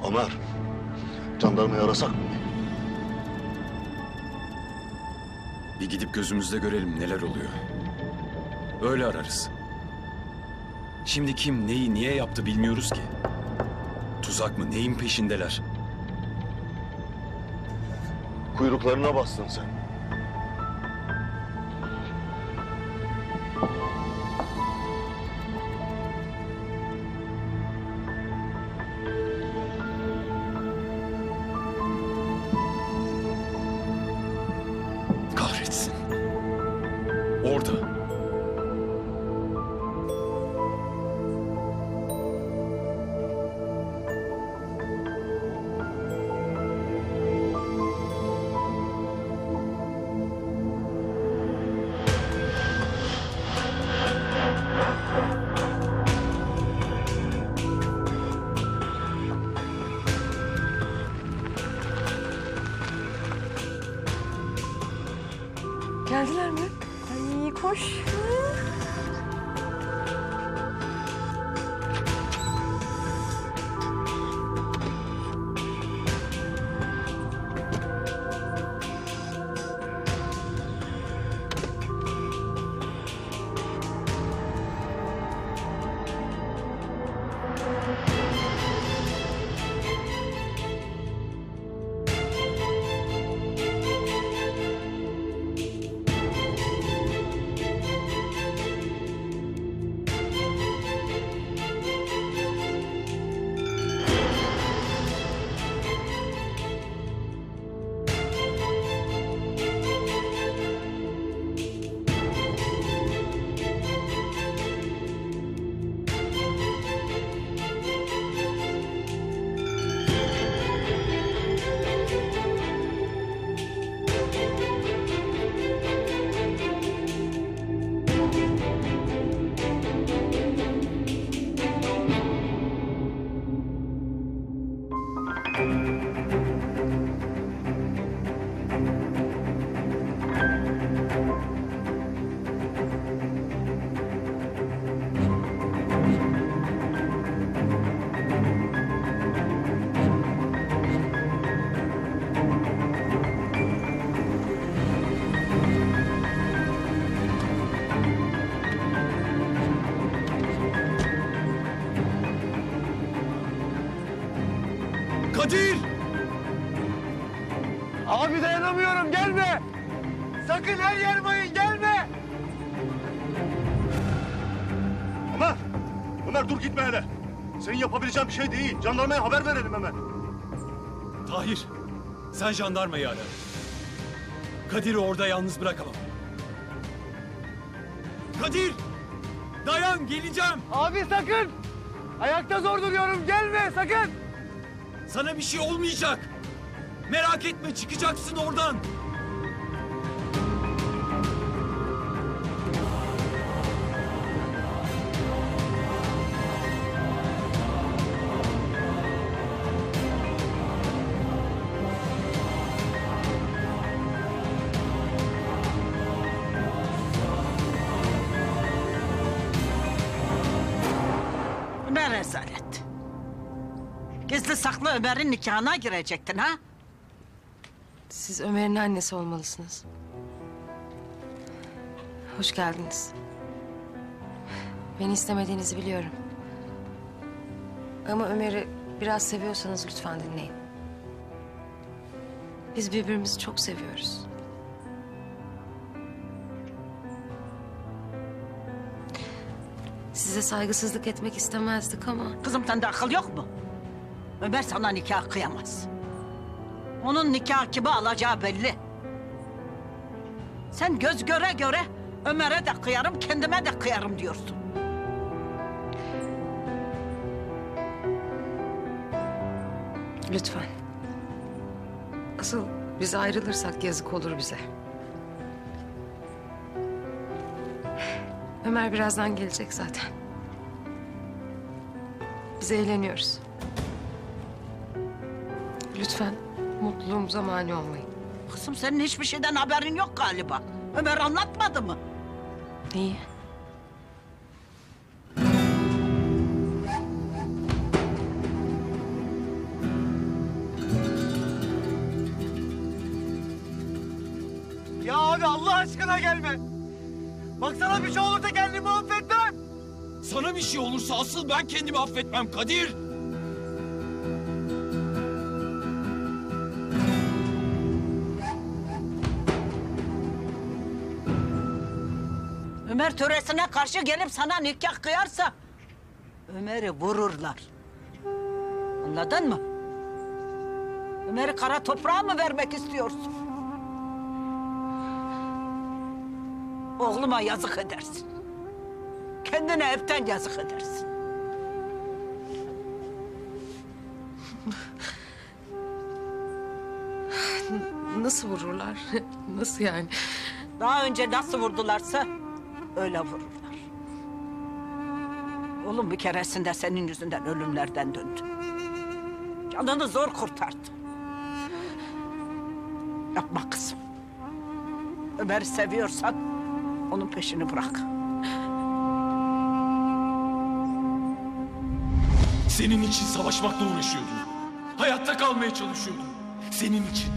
Ömer, jandarmayı arasak mı? Bir gidip gözümüzle görelim neler oluyor. Öyle ararız. Şimdi kim neyi niye yaptı bilmiyoruz ki. Tuzak mı, neyin peşindeler? Kuyruklarına bastın sen. Kahretsin. Orada. Geldiler mi? Ay koş. Kadir! Abi dayanamıyorum, gelme! Sakın her yer mayın, gelme! Ömer dur gitme hele. Senin yapabileceğin bir şey değil. Jandarmaya haber verelim hemen. Tahir, sen jandarmayı ara. Kadir'i orada yalnız bırakamam. Kadir! Dayan, geleceğim. Abi sakın! Ayakta zor duruyorum, gelme sakın! Sana bir şey olmayacak. Merak etme, çıkacaksın oradan. Ne rezalet. Gizli saklı Ömer'in nikahına girecektin ha? Siz Ömer'in annesi olmalısınız. Hoş geldiniz. Beni istemediğinizi biliyorum. Ama Ömer'i biraz seviyorsanız lütfen dinleyin. Biz birbirimizi çok seviyoruz. Size saygısızlık etmek istemezdik ama... Kızım sende akıl yok mu? Ömer sana nikah kıyamaz. Onun nikah kimi alacağı belli. Sen göz göre göre Ömer'e de kıyarım, kendime de kıyarım diyorsun. Lütfen. Asıl biz ayrılırsak yazık olur bize. Ömer birazdan gelecek zaten. Biz eğleniyoruz. Lütfen mutluluğumuza mani olmayın. Kızım senin hiçbir şeyden haberin yok galiba. Ömer anlatmadı mı? Neyi? Abi Allah aşkına gelme. Bak sana bir şey olursa kendimi affetmem. Sana bir şey olursa asıl ben kendimi affetmem Kadir. Ömer töresine karşı gelip sana nikah kıyarsa Ömer'i vururlar. Anladın mı? Ömer'i kara toprağa mı vermek istiyorsun? Oğluma yazık edersin. Kendine hepten yazık edersin. Nasıl vururlar? Nasıl yani? Daha önce nasıl vurdularsa öyle vururlar. Oğlum bir keresinde senin yüzünden ölümlerden döndü. Canını zor kurtardı. Yapma kızım. Ömer'i seviyorsan onun peşini bırak. Senin için savaşmakla uğraşıyordum. Hayatta kalmaya çalışıyordum. Senin için.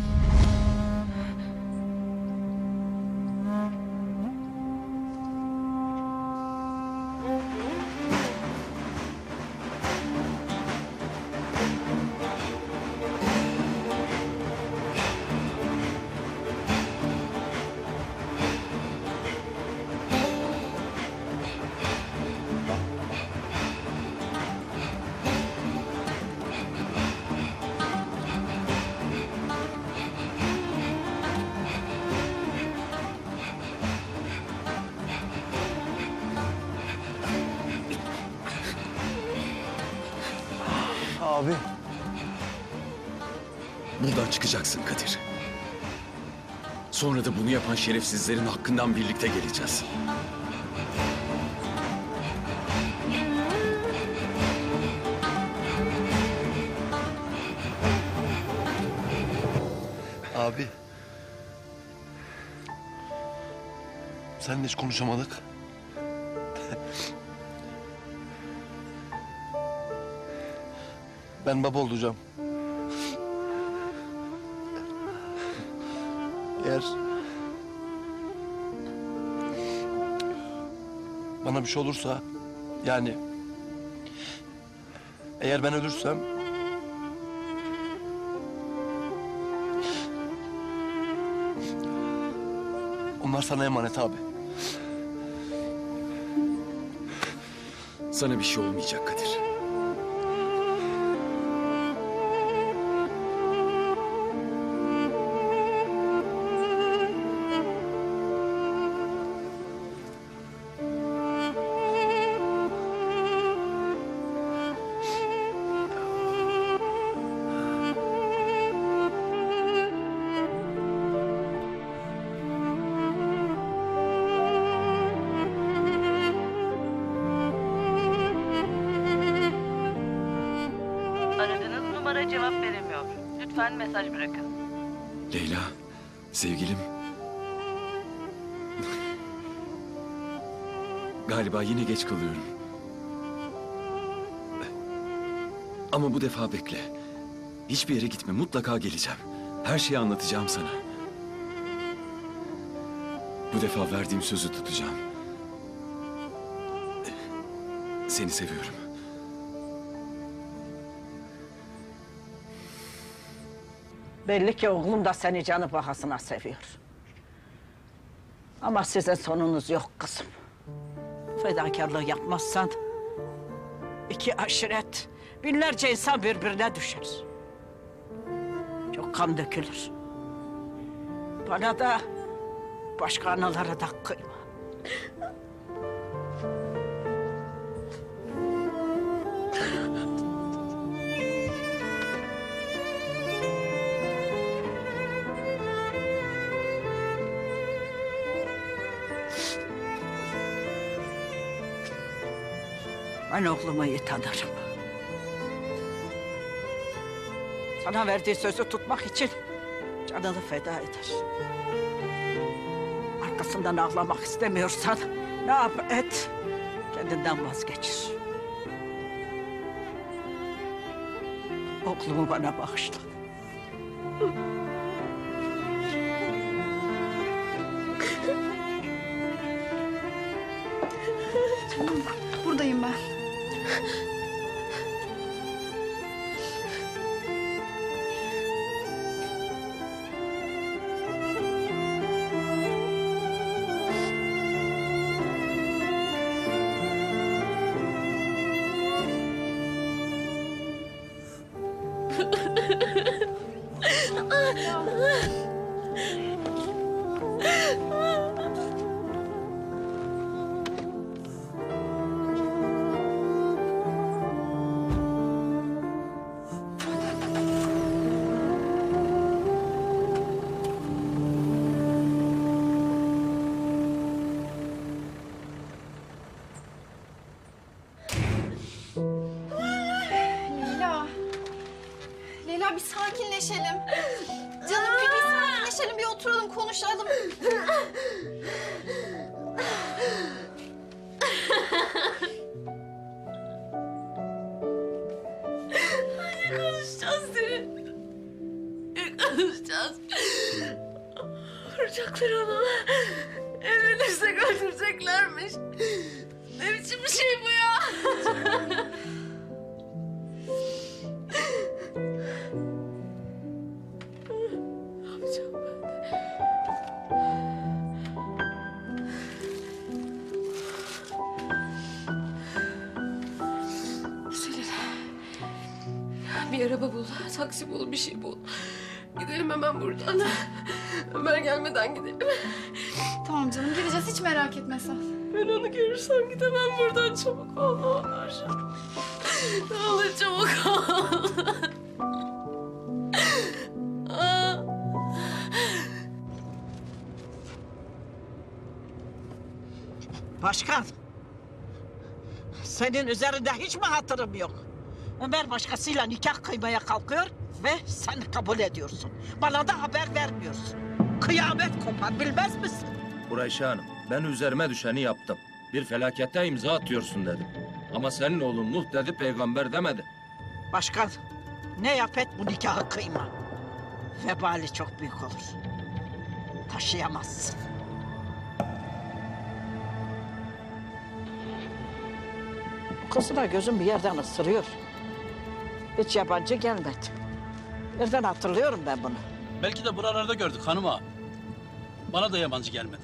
Abi. Buradan çıkacaksın Kadir. Sonra da bunu yapan şerefsizlerin hakkından birlikte geleceğiz. Abi. Seninle hiç konuşamadık. Ben baba olacağım. Eğer bana bir şey olursa, yani eğer ben ölürsem onlar sana emanet abi. Sana bir şey olmayacak Kadir. Aradığınız numara cevap veremiyor. Lütfen mesaj bırakın. Leyla, sevgilim. Galiba yine geç kalıyorum. Ama bu defa bekle. Hiçbir yere gitme, mutlaka geleceğim. Her şeyi anlatacağım sana. Bu defa verdiğim sözü tutacağım. Seni seviyorum. Belli ki oğlum da seni canı pahasına seviyor. Ama sizin sonunuz yok kızım. Fedakarlığı yapmazsan iki aşiret, binlerce insan birbirine düşer. Çok kan dökülür. Bana da başka analara da kıyma. Ben oğlumu iyi tanırım. Sana verdiği sözü tutmak için canını feda eder. Arkasından ağlamak istemiyorsan ne yap et, kendinden vazgeçir. Oğlumu bana bağışla. buradayım ben. Leyla. Leyla bir sakinleşelim. Canım bir sakinleşelim, bir oturalım konuşalım. Konuşacağız seni. Konuşacağız. Vuracaklar onu. Evlenirsek öldüreceklermiş. Ne biçim bir şey bu ya? Ne yapacağım ben? Selin. Bir araba bul, taksi bul, bir şey bul. Gidelim hemen buradan. Ömer gelmeden gidelim. Tamam canım, gideceğiz, hiç merak etme sen. Ben onu görürsem gidemem buradan. Çabuk ol, ne olur. Ne olur çabuk ol. Aa. Başkan. Senin üzerinde hiç mi hatırım yok? Ömer başkasıyla nikah kıymaya kalkıyor ve sen kabul ediyorsun. Bana da haber vermiyorsun. Kıyamet kopar, bilmez misin? Kureyşe Hanım, ben üzerime düşeni yaptım. Bir felakete imza atıyorsun dedim. Ama senin oğlun Nuh dedi, peygamber demedi. Başkan, ne yap et bu nikahı kıyma. Vebali çok büyük olur. Taşıyamazsın. Kızına gözüm bir yerden ısırıyor. Hiç yabancı gelmedi. Nereden hatırlıyorum ben bunu? Belki de buralarda gördük hanım ağa. Bana da yabancı gelmedi.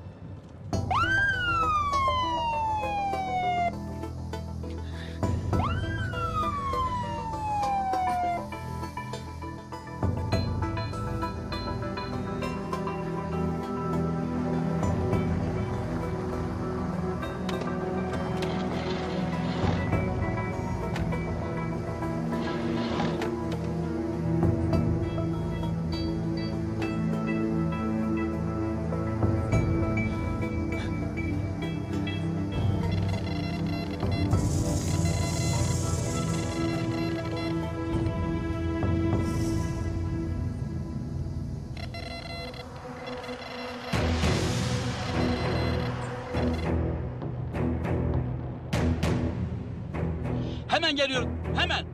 Hemen geliyorum, hemen.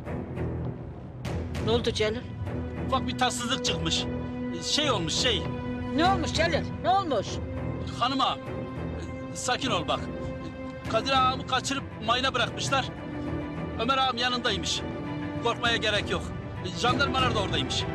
Ne oldu Celil? Ufak bir tatsızlık çıkmış. Şey olmuş, şey. Ne olmuş Celil? Ne olmuş? Hanım ağa, sakin ol bak. Kadir ağamı kaçırıp mayına bırakmışlar. Ömer ağam yanındaymış. Korkmaya gerek yok. Jandarmalar da oradaymış.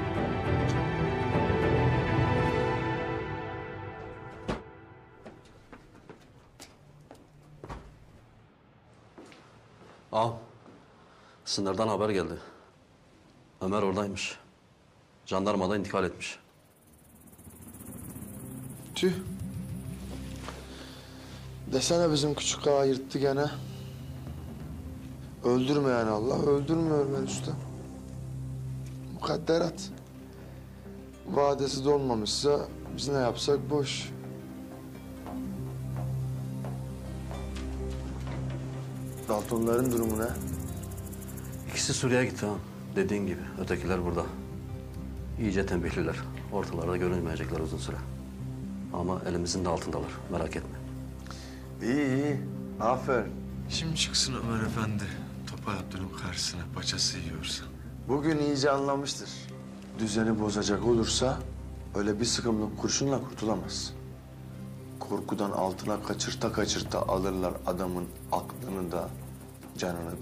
Ağam, sınırdan haber geldi. Ömer oradaymış. Jandarmada intikal etmiş. Tüh. Desene bizim küçük ağa yırttı gene. Öldürme yani Allah, öldürmüyor Ömer Usta. Mukadderat. Vadesi dolmamışsa biz ne yapsak boş. Daltonların durumu ne? İkisi Suriye'ye gitti ağam. Dediğin gibi, ötekiler burada. İyice tembihliler. Ortalarda görünmeyecekler uzun süre. Ama elimizin de altındalar, merak etme. İyi iyi, aferin. Şimdi çıksın Ömer Efendi. Topal Abdül'ün karşısına paçası yiyorsa. Bugün iyice anlamıştır. Düzeni bozacak olursa öyle bir sıkımlık kurşunla kurtulamaz. korkudan altına kaçırta kaçırta alırlar adamın aklını da canını da.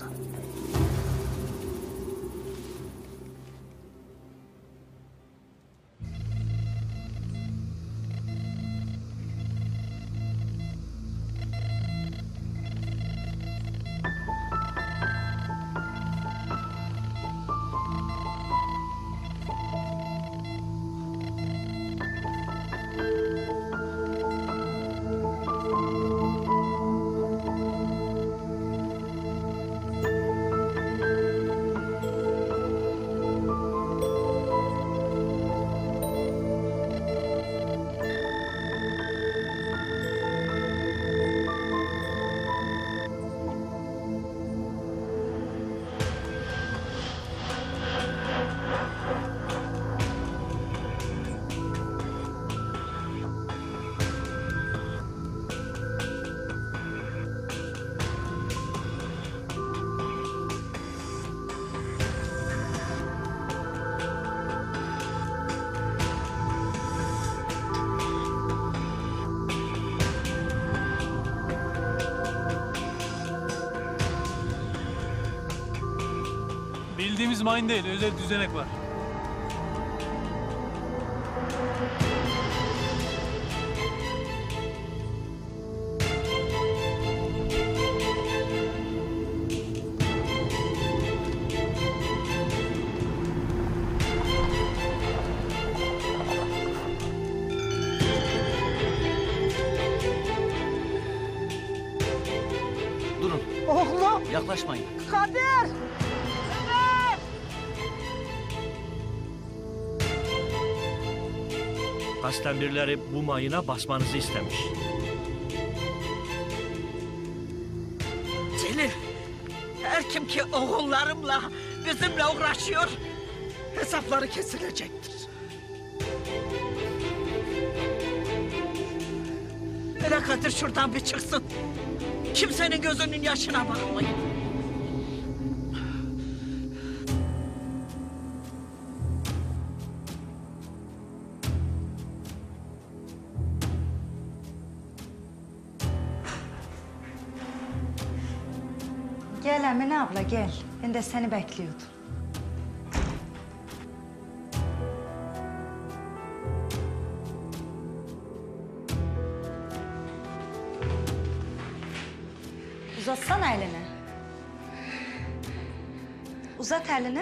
Bildiğimiz mine değil, özel düzenek var. Durun, Oğlum, yaklaşmayın. Kadir! Kasten birileri bu mayına basmanızı istemiş. Celil, her kim ki oğullarımla, bizimle uğraşıyor, hesapları kesilecektir. Hele Kadir şuradan bir çıksın. Kimsenin gözünün yaşına bakmayın. Gel Emine abla gel. Ben de seni bekliyordum. Uzatsana elini. Uzat elini.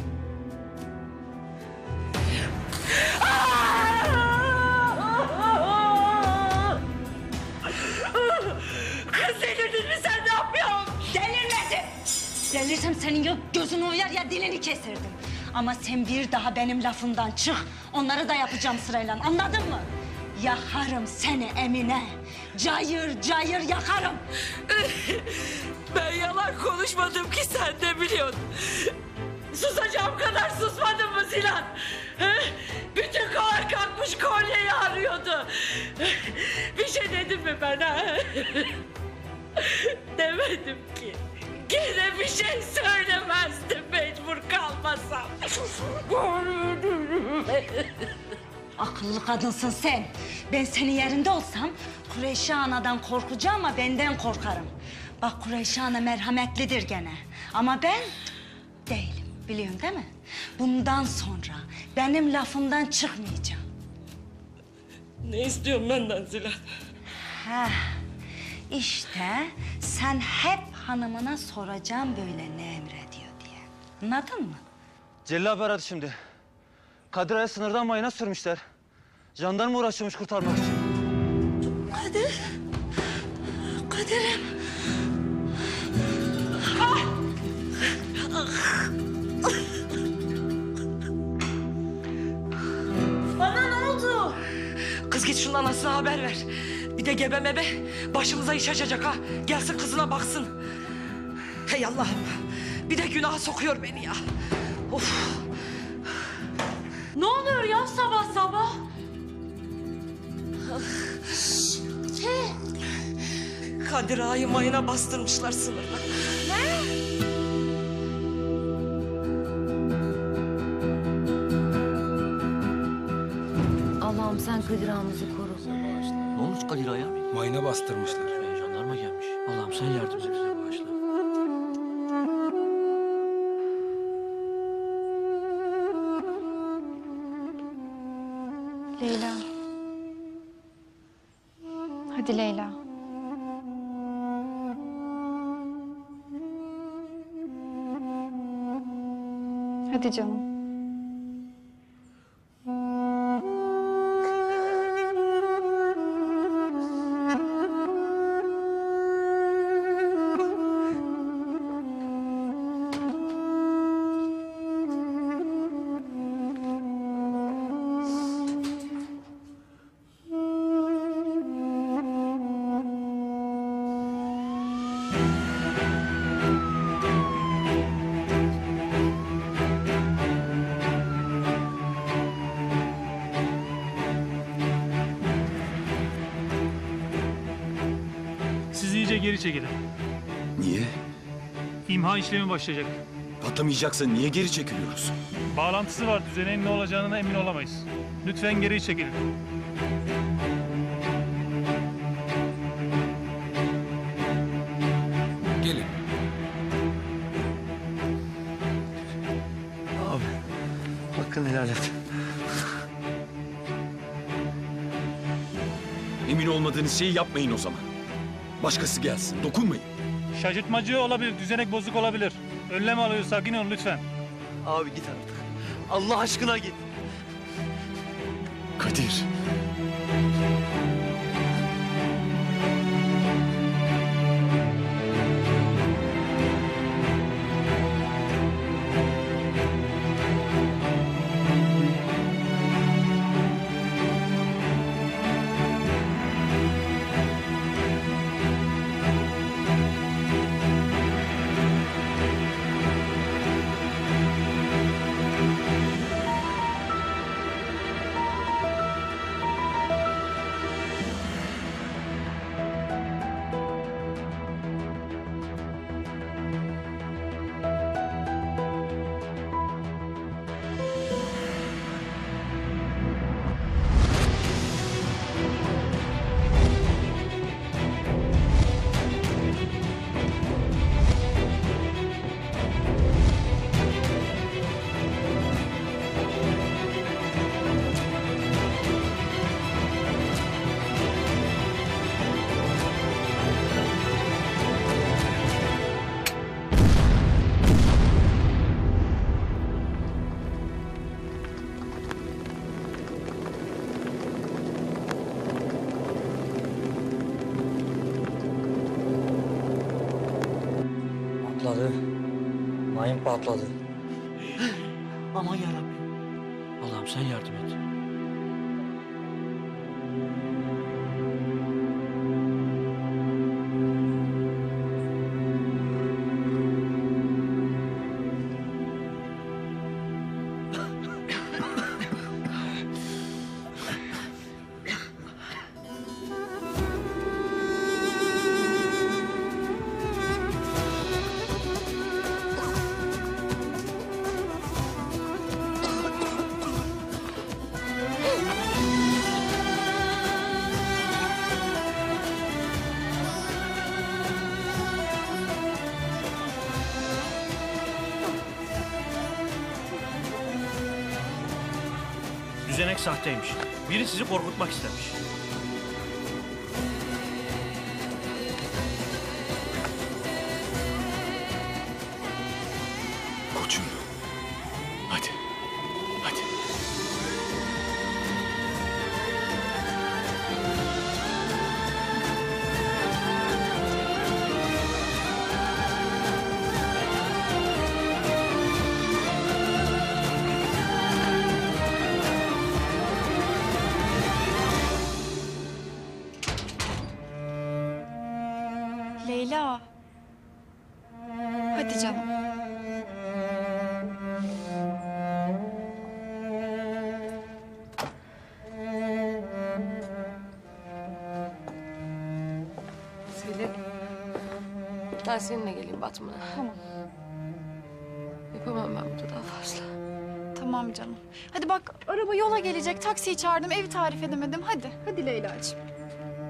Kız delirdin mi sen, ne yapıyorsun? Delirmedim. Delirsem senin ya gözünü uyar ya dilini keserdim. Ama sen bir daha benim lafımdan çık. Onları da yapacağım sırayla, anladın mı? Yakarım seni Emine. Cayır cayır yakarım. Ben yalan konuşmadım ki sen de biliyorsun. Susacağım kadar susmadın mı Zilan? He? Bütün kovar kalkmış kolyeyi arıyordu. Bir şey dedim mi ben ha? Demedim ki. Gene bir şey söylemezdim mecbur kalmasam. Akıllı kadınsın sen. Ben senin yerinde olsam Kureyşi Ana'dan korkacağım ama benden korkarım. Bak Kureyşi Ana merhametlidir gene. Ama ben değilim. Biliyorsun değil mi? Bundan sonra benim lafımdan çıkmayacağım. Ne istiyorsun benden Zilan? İşte sen hep hanımına soracağım böyle ne emrediyor diye. Anladın mı? Celil abi aradı şimdi. Kadir Ağa'ya sınırdan mayına sürmüşler. Jandarma uğraşıyormuş kurtarmak için. Kadir. Kadir'im. Bana ne oldu? Kız git şunun anasına haber ver. Bir de gebe mebe başımıza iş açacak ha. Gelsin kızına baksın. Hey Allah'ım. Bir de günaha sokuyor beni ya. Of. Ne oluyor ya sabah sabah? Kadir Ağa'yı mayına bastırmışlar sınırda. Ne? Allah'ım sen Kadir ağamızı koru. Ne olmuş Kadira'ya? Mayına bastırmışlar. Jandarma gelmiş. Allah'ım sen yardımcı bize bağışla. Leyla. Hadi Leyla. Hadi canım. Siz iyice geri çekilin. Niye? İmha işlemi başlayacak. Patlamayacaksa niye geri çekiliyoruz? Bağlantısı var. Düzeneğin ne olacağına emin olamayız. Lütfen geri çekilin. Gelin. Abi, hakkını helal et. Emin olmadığınız şeyi yapmayın o zaman. Başkası gelsin, dokunmayın. Şaşırtmacı olabilir, düzenek bozuk olabilir. Önlem alıyoruz, sakin olun lütfen. Abi git artık. Allah aşkına git. Kadir. Patladı. Mayın patladı. Aman yarabbim. Allah'ım sen yardım et. Düzenek sahteymiş. Biri sizi korkutmak istemiş. Koçum. Hadi. Hadi. Leyla. Hadi canım. Selin. Ben seninle geleyim Batman'a. Tamam. Yapamam ben burada daha fazla. Tamam canım. Hadi bak araba yola gelecek. Taksiyi çağırdım. Evi tarif edemedim. Hadi. Hadi Leyla'cığım.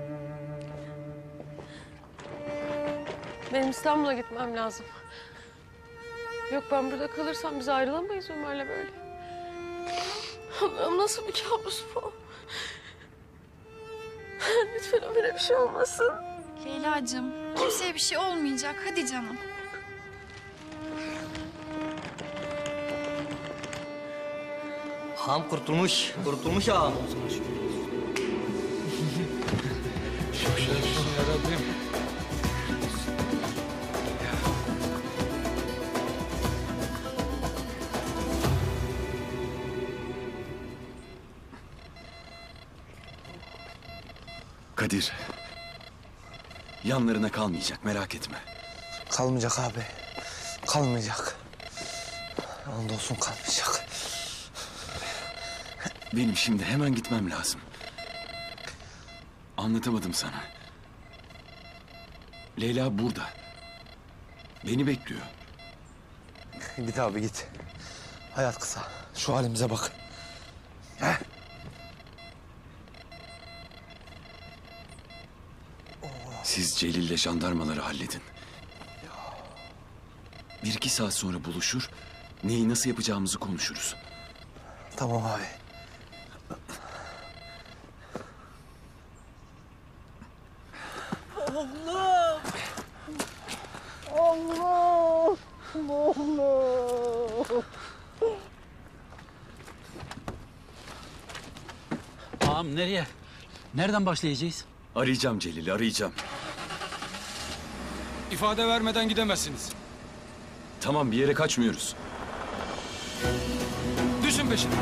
Benim İstanbul'a gitmem lazım. Yok ben burada kalırsam biz ayrılamayız Ömer'le böyle. Allah'ım nasıl bir kabus bu? Lütfen Ömer'e bir şey olmasın. Leyla'cığım kimseye bir şey olmayacak. Hadi canım. Ağam kurtulmuş. Kurtulmuş ağam. Kadir. Yanlarına kalmayacak, merak etme. Kalmayacak abi. Kalmayacak. Andolsun kalmayacak. Benim şimdi hemen gitmem lazım. Anlatamadım sana. Leyla burada. Beni bekliyor. Git abi git. Hayat kısa. Şu halimize bak. He? Siz Celil'le jandarmaları halledin. Bir iki saat sonra buluşur, neyi nasıl yapacağımızı konuşuruz. Tamam abi. Allah! Allah! Allah! Ağam nereye? Nereden başlayacağız? Arayacağım Celil'i, arayacağım. İfade vermeden gidemezsiniz. Tamam, bir yere kaçmıyoruz. Düşün peşine.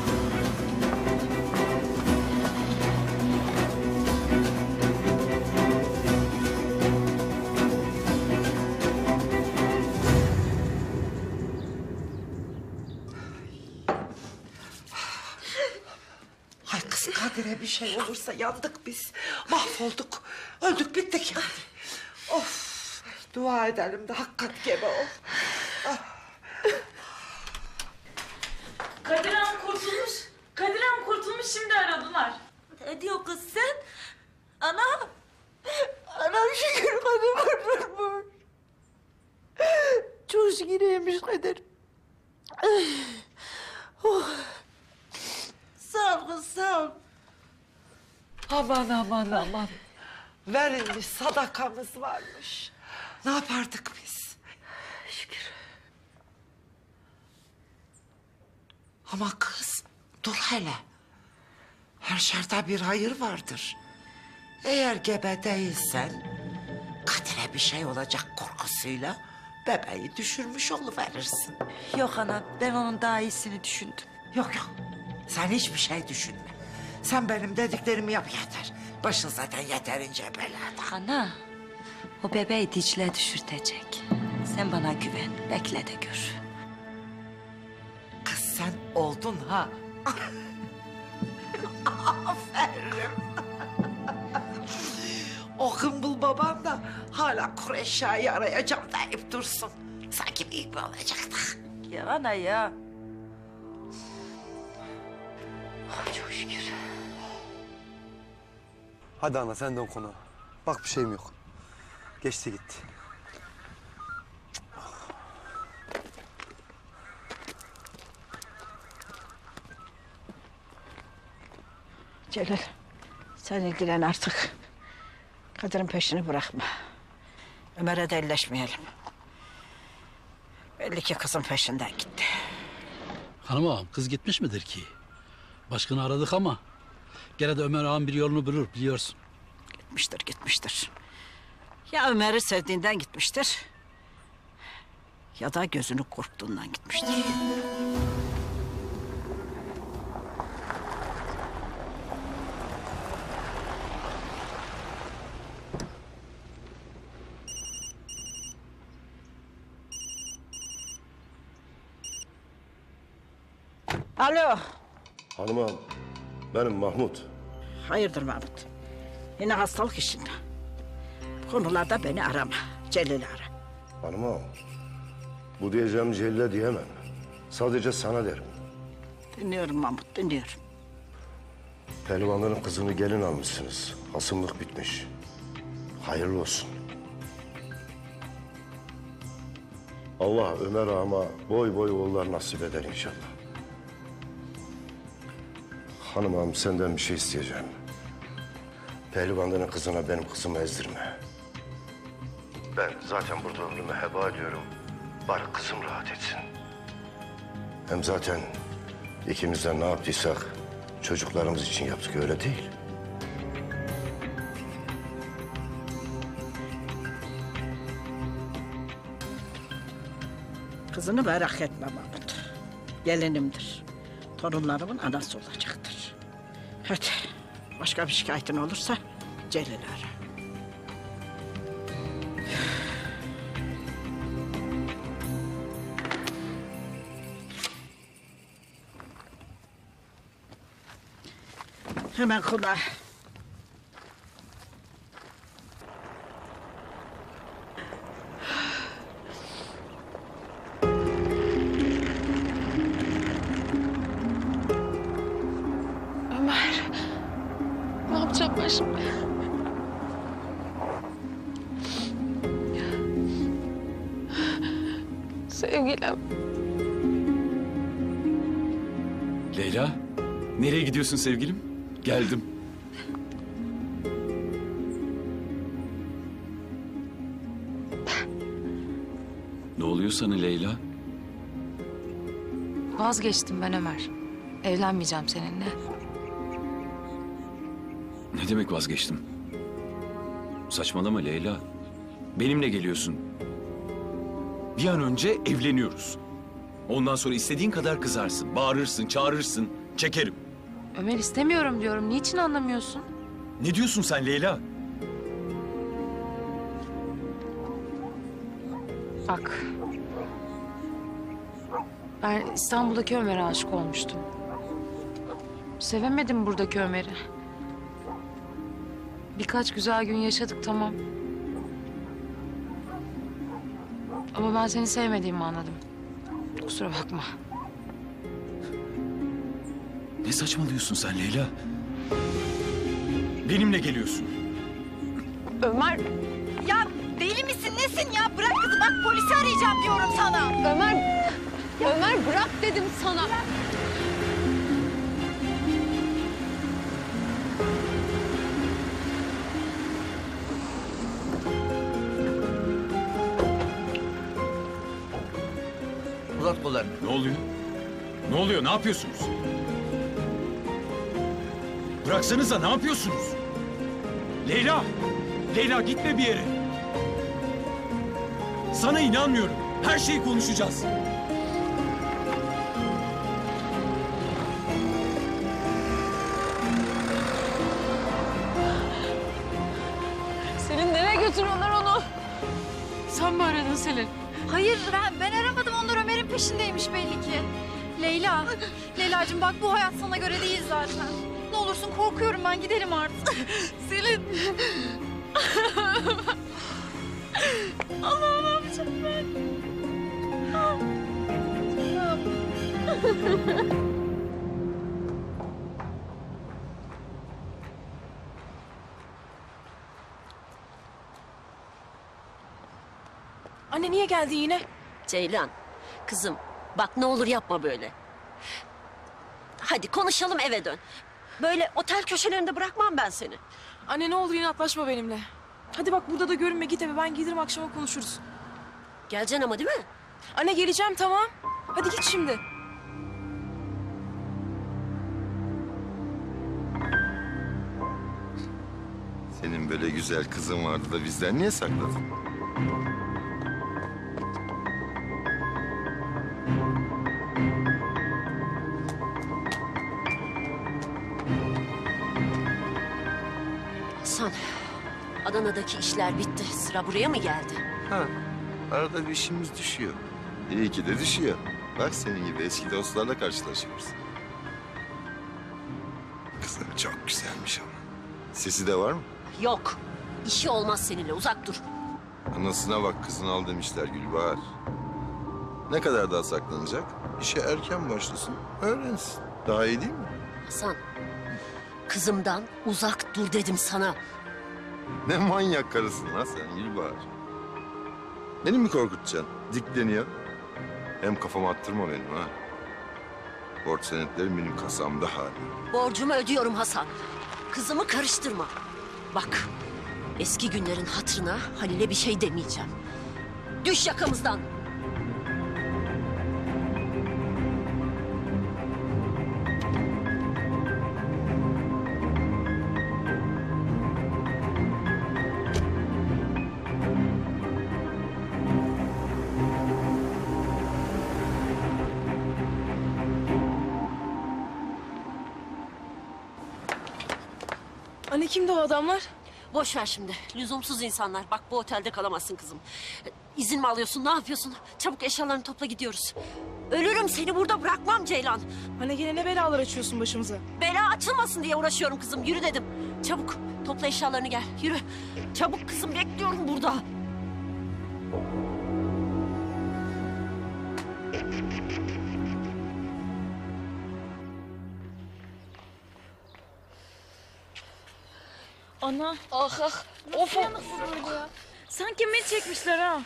Ay kız Kadir'e bir şey olursa yandık biz. Mahvolduk. Öldük bittik yani. Of. Dua edelim de hakikat gebe ol. Kadir ağam kurtulmuş. Kadir ağam kurtulmuş, şimdi aradılar. Ne diyor kız sen? Anam. Anam şükür kadın kurtulmuş. Çok şükür iyiymiş Kadir. Oh. Sağ ol kız sağ ol. Aman aman aman. Verilmiş sadakamız varmış. Ne yapardık biz? Şükür. Ama kız dur hele. Her şartta bir hayır vardır. Eğer gebe değilsen Kadir'e bir şey olacak korkusuyla bebeği düşürmüş oluverirsin. Yok ana ben onun daha iyisini düşündüm. Yok yok. Sen hiçbir şey düşünme. Sen benim dediklerimi yap yeter. Başın zaten yeterince belada. Ana o bebeği Dicle düşürtecek. Sen bana güven bekle de gör. Kız sen oldun ha. Aferin. O hımbıl babam da hala Kureşa'yı arayacağım deyip dursun. Sanki büyük bir olacaktı. Ya ana ya. Çok şükür. Hadi ana sen dön konağa. Bak bir şeyim yok. Geçti gitti. Celil, sen ilgilen artık. Kadir'in peşini bırakma. Ömer'e de elleşmeyelim. Belli ki kızın peşinden gitti. Hanım ağam kız gitmiş midir ki? Başkanı aradık ama gene de Ömer ağam bir yolunu bulur biliyorsun. Gitmiştir, gitmiştir. Ya Ömer'i sevdiğinden gitmiştir... ya da gözünü korktuğundan gitmiştir. Alo. Hanımım, benim Mahmut. Hayırdır Mahmut? Yine hastalık işinde. Bu konularda beni arama. Celil'i ara. Hanımım, bu diyeceğim Celil'e diyemem. Sadece sana derim. Dinliyorum Mahmut, dinliyorum. Pehlivanların kızını gelin almışsınız. Hasımlık bitmiş. Hayırlı olsun. Allah Ömer ağama boy boy oğullar nasip eder inşallah. Hanım ağam senden bir şey isteyeceğim. Pehlivanların kızına benim kızımı ezdirme. Ben zaten burada ömrümü heba ediyorum. Bari kızım rahat etsin. Hem zaten ikimizden ne yaptıysak çocuklarımız için yaptık, öyle değil. Kızını merak etme Mahmut. Gelinimdir. Torunlarımın anası olacaktır. Hadi başka bir şikayetin olursa Celil'i ara. Hemen kulağa. Ömer. Ne yapacağım ben şimdi? Sevgilim. Leyla, nereye gidiyorsun sevgilim? Geldim. Ne oluyor sana Leyla? Vazgeçtim ben Ömer. Evlenmeyeceğim seninle. Ne demek vazgeçtim? Saçmalama Leyla. Benimle geliyorsun. Bir an önce evleniyoruz. Ondan sonra istediğin kadar kızarsın, bağırırsın, çağırırsın, çekerim. Ömer istemiyorum diyorum. Niçin anlamıyorsun? Ne diyorsun sen Leyla? Bak. Ben İstanbul'daki Ömer'e aşık olmuştum. Sevemedim buradaki Ömer'i. Birkaç güzel gün yaşadık, tamam. Ama ben seni sevmediğimi anladım. Kusura bakma. Ne saçmalıyorsun sen Leyla? Benimle geliyorsun. Ömer. Ya deli misin nesin ya? Bırak kızı, bak polisi arayacağım diyorum sana. Ömer. Ömer bırak dedim sana. Uzat kollarını. Ne oluyor? Ne oluyor? Ne yapıyorsunuz? Bıraksanıza, ne yapıyorsunuz? Leyla! Leyla gitme bir yere. Sana inanmıyorum. Her şeyi konuşacağız. Selin, nereye götürüyorlar onu? Sen mi aradın Selin? Hayır ben aramadım, onlar Ömer'in peşindeymiş belli ki. Leyla, Leyla'cığım bak bu hayat sana göre değil zaten. Ne olursun korkuyorum ben, gidelim artık. Selin. Allah'ım ne yapacağım ben? Anne niye geldin yine? Ceylan, kızım bak ne olur yapma böyle. Hadi konuşalım, eve dön. Böyle otel köşelerinde bırakmam ben seni. Anne ne olur inatlaşma benimle. Hadi bak burada da görünme, git eve, ben gelirim akşama konuşuruz. Geleceksin ama değil mi? Anne geleceğim, tamam. Hadi git şimdi. Senin böyle güzel kızın vardı da bizden niye sakladın? Hasan, Adana'daki işler bitti. Sıra buraya mı geldi? Ha, arada bir işimiz düşüyor. İyi ki de düşüyor. Bak senin gibi eski dostlarla karşılaşıyoruz. Kızım çok güzelmiş ama. Sesi de var mı? Yok. İşi olmaz seninle, uzak dur. Anasına bak kızını al demişler Gülbahar. Ne kadar daha saklanacak? İşe erken başlasın, öğrensin. Daha iyi değil mi? Hasan, kızımdan uzak dur dedim sana. Ne manyak karısın lan sen Gülbahar. Beni mi korkutacaksın? Dikleniyor. Hem kafama attırma benim ha. Borç senetleri benim kasamda hala. Borcumu ödüyorum Hasan. Kızımı karıştırma. Bak, eski günlerin hatırına Halil'e bir şey demeyeceğim. Düş yakamızdan. Anne kimdi o adamlar? Boş ver şimdi. Lüzumsuz insanlar. Bak bu otelde kalamazsın kızım. İzin mi alıyorsun? Ne yapıyorsun? Çabuk eşyalarını topla gidiyoruz. Ölürüm seni burada bırakmam Ceylan. Anne yine ne belalar açıyorsun başımıza? Bela açılmasın diye uğraşıyorum kızım. Yürü dedim. Çabuk topla eşyalarını gel. Yürü. Çabuk kızım bekliyorum burada. Ana. Ah ah. Of of. Sanki met çekmişler ha.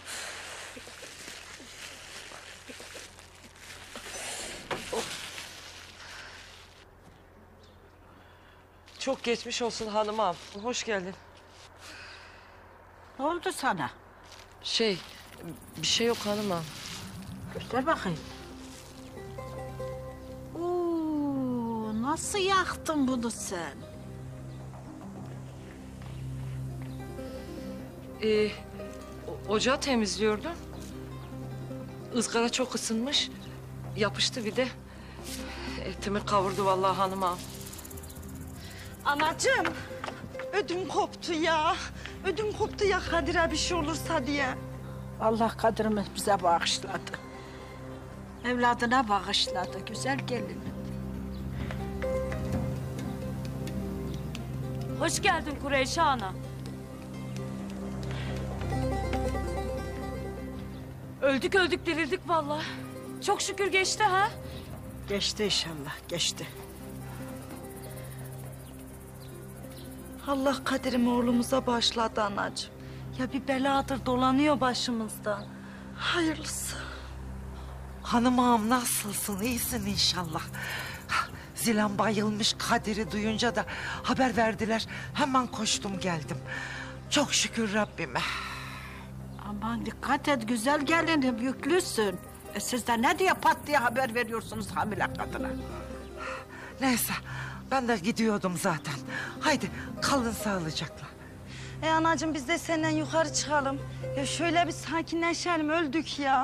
Çok geçmiş olsun hanımam. Hoş geldin. Ne oldu sana? Bir şey yok hanımam. Göster bakayım. Oo, nasıl yaktın bunu sen? Ocağı temizliyordum. Izgara çok ısınmış. Yapıştı bir de. Etimi kavurdu vallahi hanımam. Anacığım, ödüm koptu ya. Ödüm koptu ya Kadir'e bir şey olursa diye. Allah Kadir'imiz bize bağışladı. Evladına bağışladı, güzel gelin. Hoş geldin Kureyşe ana. Öldük öldük dirildik vallahi. Çok şükür geçti ha. Geçti inşallah, geçti. Allah Kadir'imi oğlumuza bağışladı anacığım. Ya bir beladır dolanıyor başımızda. Hayırlısı. Hanım ağam nasılsın? İyisin inşallah. Zilan bayılmış Kadir'i duyunca da haber verdiler. Hemen koştum geldim. Çok şükür Rabbime. Aman dikkat et, güzel gelinim, yüklüsün. Siz de ne diye pat diye haber veriyorsunuz hamile kadına? Neyse ben de gidiyordum zaten. Haydi kalın sağlıcakla. Anacığım biz de senden yukarı çıkalım. Ya şöyle bir sakinleşelim, öldük ya.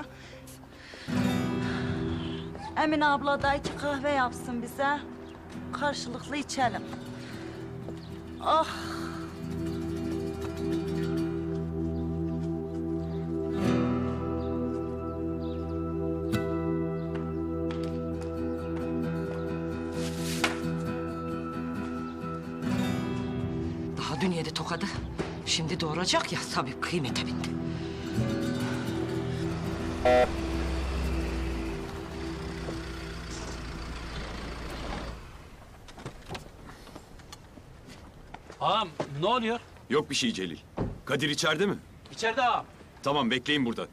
Emine abla da 2 kahve yapsın bize. Karşılıklı içelim. Ah. Daha dün yedi tokadı. Şimdi doğuracak ya tabii kıymete bindi. Ağam ne oluyor? Yok bir şey Celil. Kadir içeride mi? İçeride ağam. Tamam bekleyin burada.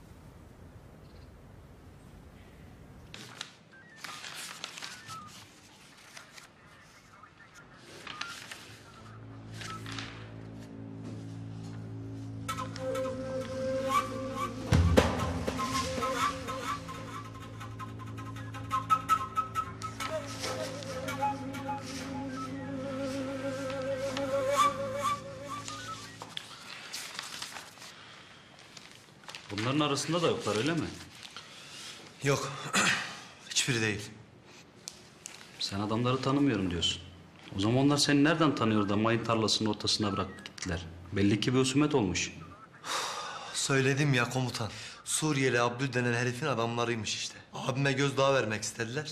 Bunların arasında da yoklar öyle mi? Yok. Hiçbiri değil. Sen adamları tanımıyorum diyorsun. O zaman onlar seni nereden tanıyor da mayın tarlasının ortasına bırakıp gittiler? Belli ki bir husumet olmuş. Söyledim ya komutan. Suriyeli Abdül denen herifin adamlarıymış işte. Abime gözdağı vermek istediler.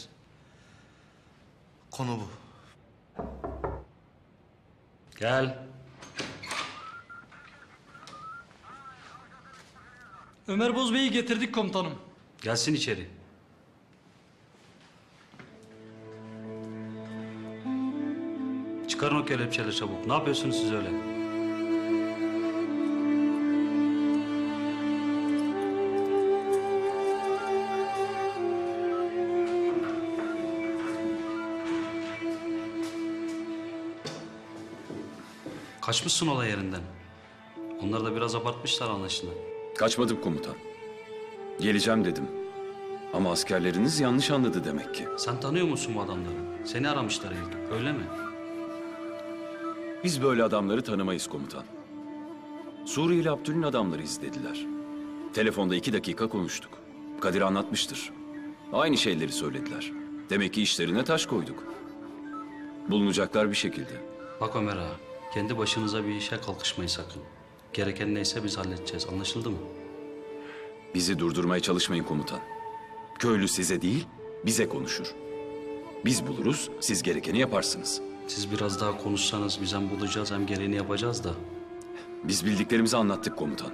Konu bu. Gel. Ömer Bozbey'i getirdik komutanım. Gelsin içeri. Çıkarın o kelepçeleri çabuk. Ne yapıyorsunuz siz öyle? Kaçmışsın olay yerinden. Onlar da biraz abartmışlar anlaşılan. Kaçmadım komutan. Geleceğim dedim. Ama askerleriniz yanlış anladı demek ki. Sen tanıyor musun bu adamları? Seni aramışlar ilk, öyle mi? Biz böyle adamları tanımayız komutan. Suriyeli Abdül'ün adamları izlediler. Telefonda 2 dakika konuştuk. Kadir anlatmıştır. Aynı şeyleri söylediler. Demek ki işlerine taş koyduk. Bulunacaklar bir şekilde. Bak Ömer ağa, kendi başınıza bir işe kalkışmayın sakın. Gereken neyse biz halledeceğiz, anlaşıldı mı? Bizi durdurmaya çalışmayın komutan. Köylü size değil, bize konuşur. Biz buluruz, siz gerekeni yaparsınız. Siz biraz daha konuşsanız biz hem bulacağız hem gereğini yapacağız da. Biz bildiklerimizi anlattık komutan.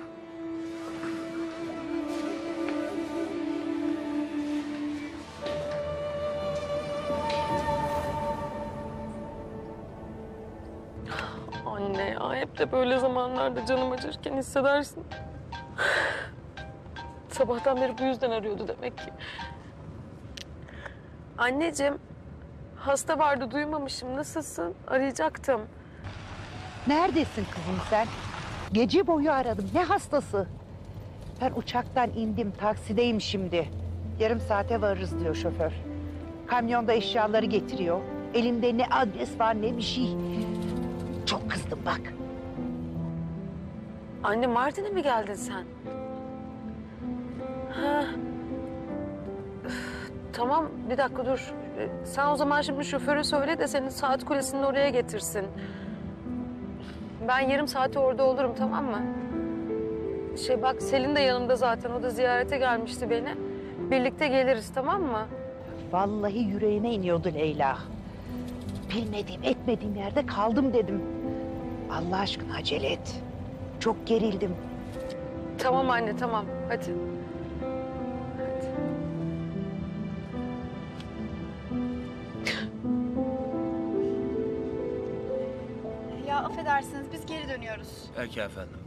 Anne ya hep de böyle zamanlarda canım acırken hissedersin. Sabahtan beri bu yüzden arıyordu demek ki. Anneciğim, hasta vardı duymamışım. Nasılsın? Arayacaktım. Neredesin kızım sen? Gece boyu aradım. Ne hastası? Ben uçaktan indim. Taksideyim şimdi. Yarım saate varırız diyor şoför. Kamyonda eşyaları getiriyor. Elimde ne adres var ne bir şey. Çok kızdım bak. Anne Mardin'e mi geldin sen? Ha. Üf, tamam bir dakika dur. Sen o zaman şimdi şoföre söyle de senin saat kulesinin oraya getirsin. Ben yarım saate orada olurum tamam mı? Bak Selin de yanımda zaten. O da ziyarete gelmişti beni. Birlikte geliriz tamam mı? Vallahi yüreğine iniyordu Leyla. Bilmediğim etmediğim yerde kaldım dedim. Allah aşkına acele et. Çok gerildim. Tamam anne tamam hadi. Ya affedersiniz biz geri dönüyoruz. Peki efendim.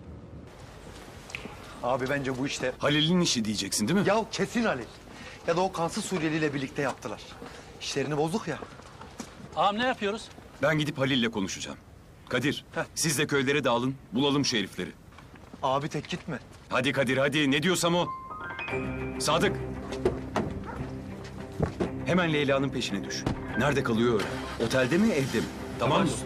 Abi bence bu işte... Halil'in işi diyeceksin değil mi? Ya kesin Halil. Ya da o kansız Suriyeli ile birlikte yaptılar. İşlerini bozduk ya. Ağam ne yapıyoruz? Ben gidip Halil'le konuşacağım. Kadir, siz de köylere dağılın, bulalım şu herifleri. Abi tek gitme. Hadi Kadir, hadi. Ne diyorsam o. Sadık. Hemen Leyla'nın peşine düş. Nerede kalıyor öyle? Otelde mi, evde mi? Tamam mı?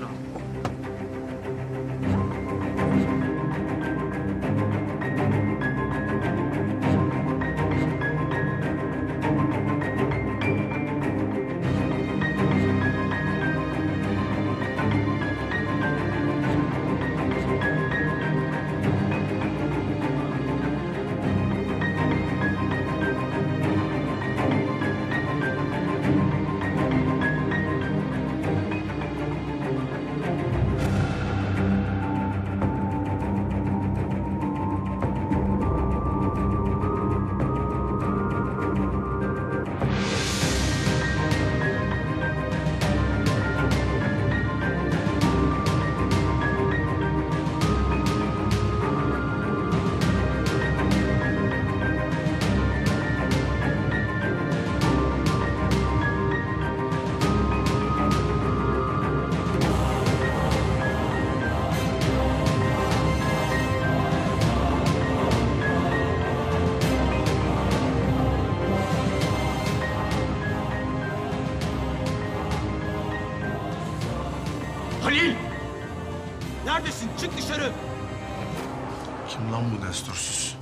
Halil! Neredesin? Çık dışarı! Kim lan bu destursuz?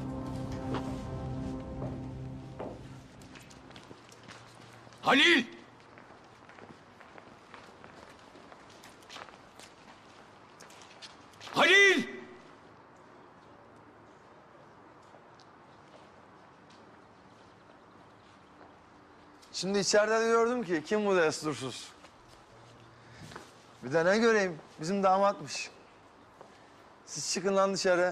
Halil! Halil! Şimdi içeride de gördüm ki kim bu destursuz? Bir de ne göreyim? Bizim damatmış. Siz çıkın lan dışarı.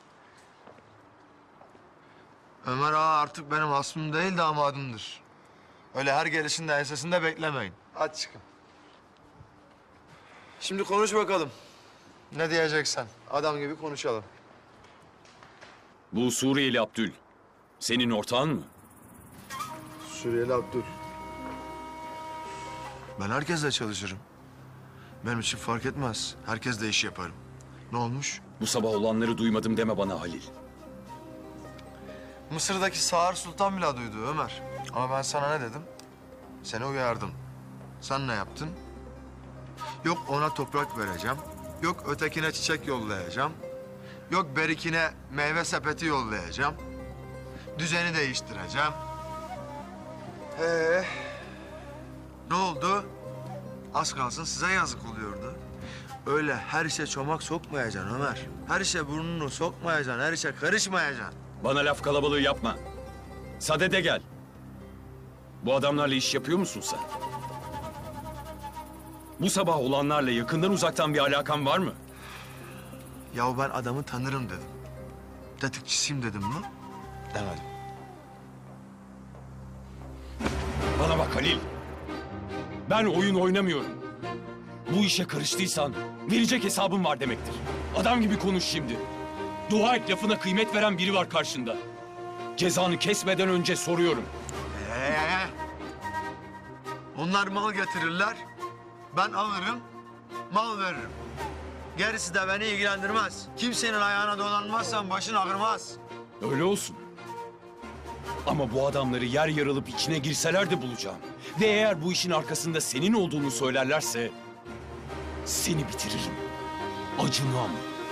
Ömer ağa artık benim hasmım değil damadımdır. Öyle her gelişinde ensesinde beklemeyin. Hadi çıkın. Şimdi konuş bakalım. Ne diyeceksen. Adam gibi konuşalım. Bu Suriyeli Abdül. Senin ortağın mı? Suriyeli Abdül. Ben herkesle çalışırım. Benim için fark etmez. Herkes de iş yaparım. Ne olmuş? Bu sabah olanları duymadım deme bana Halil. Mısır'daki Sağır Sultan bile duydu Ömer. Ama ben sana ne dedim? Seni uyardım. Sen ne yaptın? Yok ona toprak vereceğim. Yok ötekine çiçek yollayacağım. Yok berikine meyve sepeti yollayacağım. Düzeni değiştireceğim. Ne oldu? Az kalsın size yazık oluyordu. Öyle her işe çomak sokmayacaksın Ömer. Her işe burnunu sokmayacaksın, her işe karışmayacaksın. Bana laf kalabalığı yapma. Sadede gel. Bu adamlarla iş yapıyor musun sen? Bu sabah olanlarla yakından uzaktan bir alakan var mı? Ya ben adamı tanırım dedim. Tetikçisiyim dedim mi? Demedim. Bana bak Halil. Ben oyun oynamıyorum. Bu işe karıştıysan verecek hesabım var demektir. Adam gibi konuş şimdi. Dua et lafına kıymet veren biri var karşında. Cezanı kesmeden önce soruyorum. Onlar mal getirirler. Ben alırım, mal veririm. Gerisi de beni ilgilendirmez. Kimsenin ayağına dolanmazsan başın ağrımaz. Öyle olsun. Ama bu adamları yer yarılıp içine girseler de bulacağım. Ve eğer bu işin arkasında senin olduğunu söylerlerse seni bitiririm. Acımam.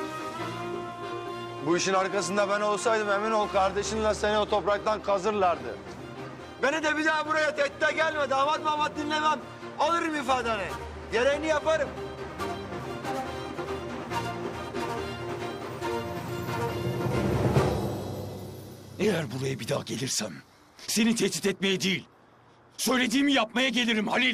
Bu işin arkasında ben olsaydım emin ol kardeşinle seni o topraktan kazırlardı. Beni de bir daha buraya tehdide gelme. Damat dinlemem. Alırım ifadeni. Gereğini yaparım. Eğer buraya bir daha gelirsem seni tehdit etmeye değil, söylediğimi yapmaya gelirim Halil.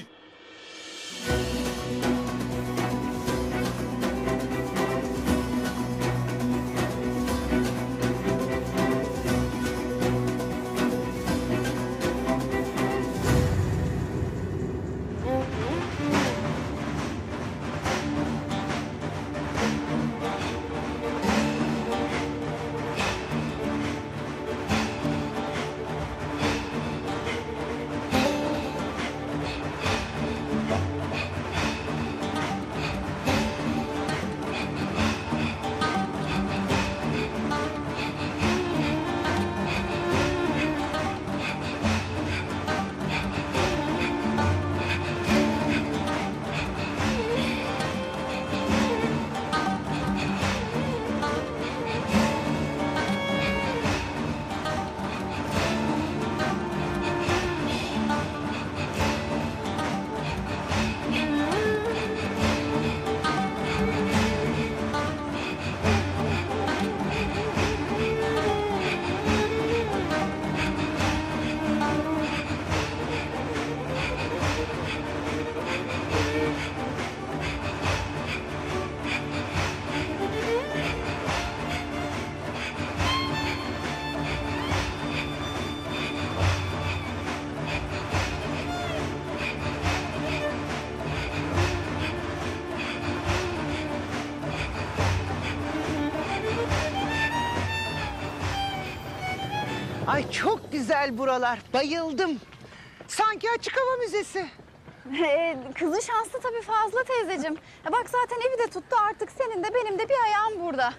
Ay çok güzel buralar. Bayıldım. Sanki açık hava müzesi. Kızın şanslı tabii Fazla teyzeciğim. Bak zaten evi de tuttu artık senin de benim de bir ayağım burada.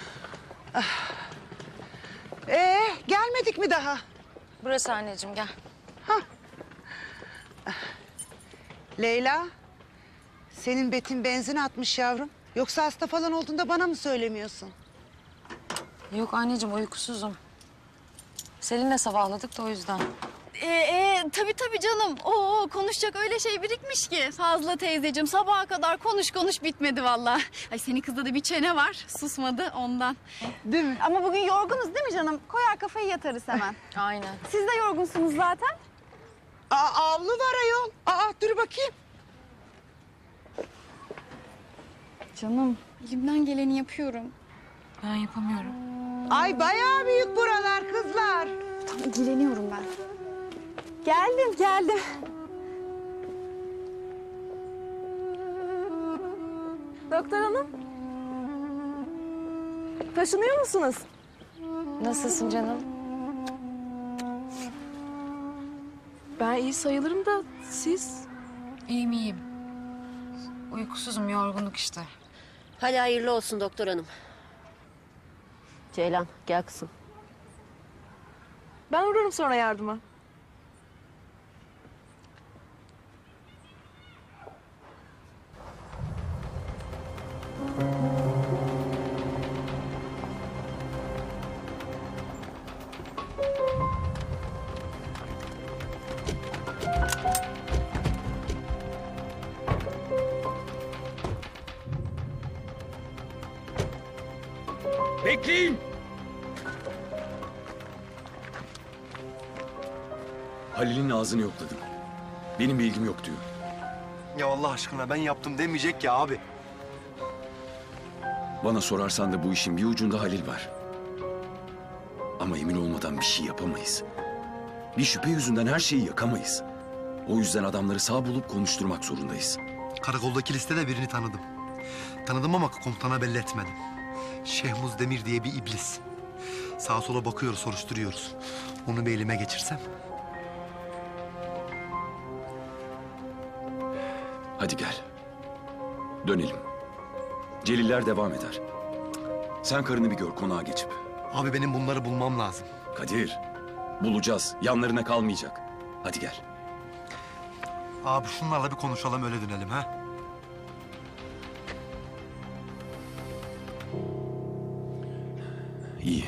Gelmedik mi daha? Burası anneciğim gel. Leyla, senin Betin benzin atmış yavrum. Yoksa hasta falan olduğunda bana mı söylemiyorsun? Yok anneciğim uykusuzum. Selin'le sabahladık da o yüzden. Tabii canım. Oo, konuşacak öyle şey birikmiş ki Fazla teyzeciğim. Sabaha kadar konuş bitmedi vallahi. Ay senin kızda da bir çene var. Susmadı ondan. Değil mi? Ama bugün yorgunuz değil mi canım? Koyar kafayı yatarız hemen. Aynen. Siz de yorgunsunuz zaten. Avlu var ayol. Dur bakayım. Canım elimden geleni yapıyorum. Ben yapamıyorum. Ay bayağı büyük buralar kızlar. Tam ilgileniyorum ben. Geldim. Doktor hanım. Taşınıyor musunuz? Nasılsın canım? Ben iyi sayılırım da siz? İyiyim. Uykusuzum, yorgunluk işte. Hadi hayırlı olsun doktor hanım. Ceylan gel kızım. Ben uğrarım sonra yardıma. Bekleyin. Halil'in ağzını yokladım. Benim bilgim yok diyor. Ya Allah aşkına ben yaptım demeyecek ya abi. Bana sorarsan da bu işin bir ucunda Halil var. Ama emin olmadan bir şey yapamayız. Bir şüphe yüzünden her şeyi yakamayız. O yüzden adamları sağ bulup konuşturmak zorundayız. Karakoldaki listede birini tanıdım. Tanıdım ama komutana belli etmedim. Şehmuz Demir diye bir iblis. Sağa sola bakıyoruz, soruşturuyoruz. Onu bir elime geçirsem. Hadi gel. Dönelim. Celiller devam eder. Sen karını bir gör konağa geçip. Abi benim bunları bulmam lazım. Kadir, bulacağız. Yanlarına kalmayacak. Hadi gel. Abi şunlarla bir konuşalım öyle dönelim ha. İyi.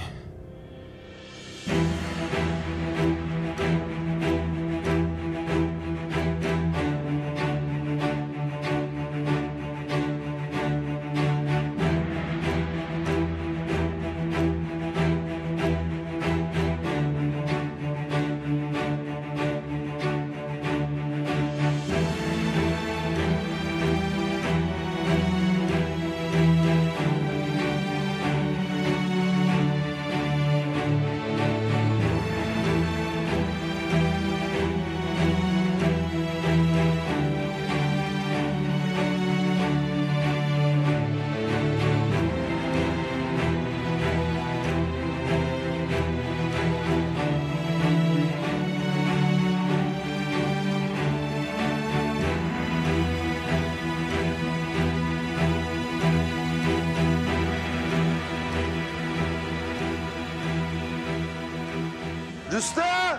Rüstem!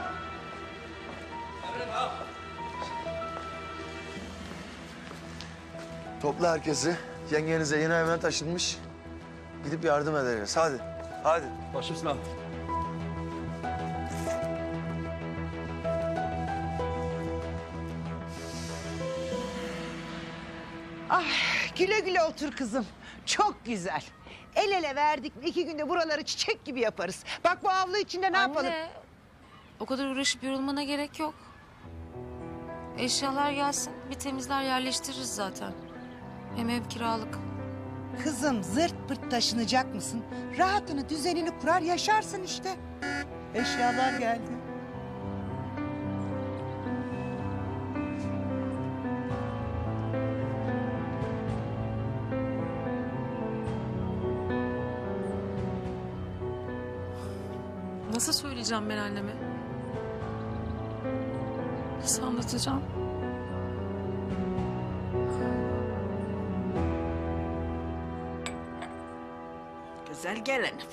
Topla herkesi. Yengenize yeni evine taşınmış. Gidip yardım edeceğiz. Hadi. Hadi. Başım sınav. Ah, güle güle otur kızım. Çok güzel. El ele verdik mi 2 günde buraları çiçek gibi yaparız. Bak bu avlu içinde ne yapalım? O kadar uğraşıp yorulmana gerek yok. Eşyalar gelsin, bir temizler yerleştiririz zaten. Hem ev kiralık. Kızım zırt pırt taşınacak mısın? Rahatını, düzenini kurar yaşarsın işte. Eşyalar geldi. Nasıl söyleyeceğim ben anneme? Nasıl anlatacağım? Güzel gelinim.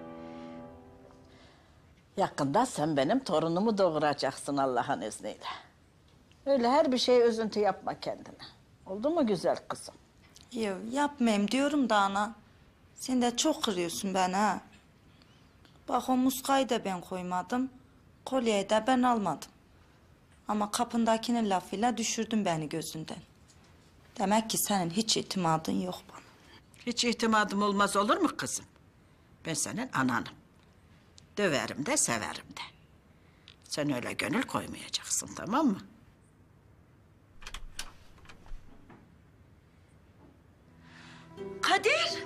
Yakında sen benim torunumu doğuracaksın Allah'ın izniyle. Öyle her bir şeye üzüntü yapma kendine. Oldu mu güzel kızım? Ya yapmayayım diyorum da ana. Sen de çok kırıyorsun beni ha. Bak o muskayı da ben koymadım. Kolyeyi de ben almadım. Ama kapındakinin lafıyla düşürdün beni gözünden. Demek ki senin hiç itimadın yok bana. Hiç itimadım olmaz olur mu kızım? Ben senin ananım. Döverim de severim de. Sen öyle gönül koymayacaksın, tamam mı? Kadir!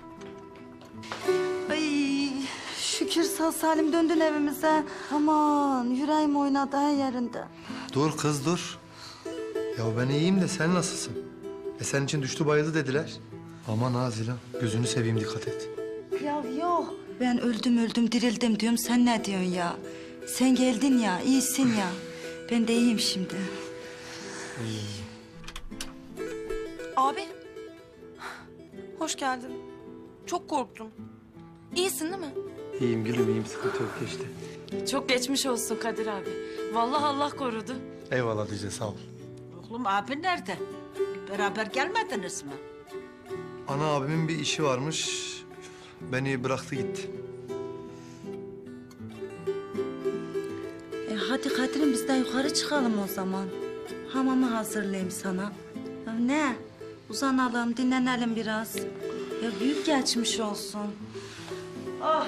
Ay şükür sağ salim döndün evimize. Aman yüreğim oynadı her yerinde. Dur kız dur. Ya ben iyiyim de sen nasılsın? Senin için düştü bayıldı dediler. Aman ha Zilan, gözünü seveyim dikkat et. Ya yok. Ben öldüm dirildim diyorum. Sen ne diyorsun ya? Sen geldin ya, iyisin ya. Ben de iyiyim şimdi. Abi. Hoş geldin. Çok korktum. İyisin değil mi? İyiyim gülüm iyiyim. Sıkıntı yok geçti. Çok geçmiş olsun Kadir abi. Vallahi Allah korudu. Eyvallah Dicle sağ ol. Oğlum abin nerede? Beraber gelmediniz mi? Ana abimin bir işi varmış. Beni bıraktı gitti. Hadi Kadir'im biz de yukarı çıkalım o zaman. Hamamı hazırlayayım sana. Ya ne? Uzanalım, dinlenelim biraz. Ya büyük geçmiş olsun. Ah.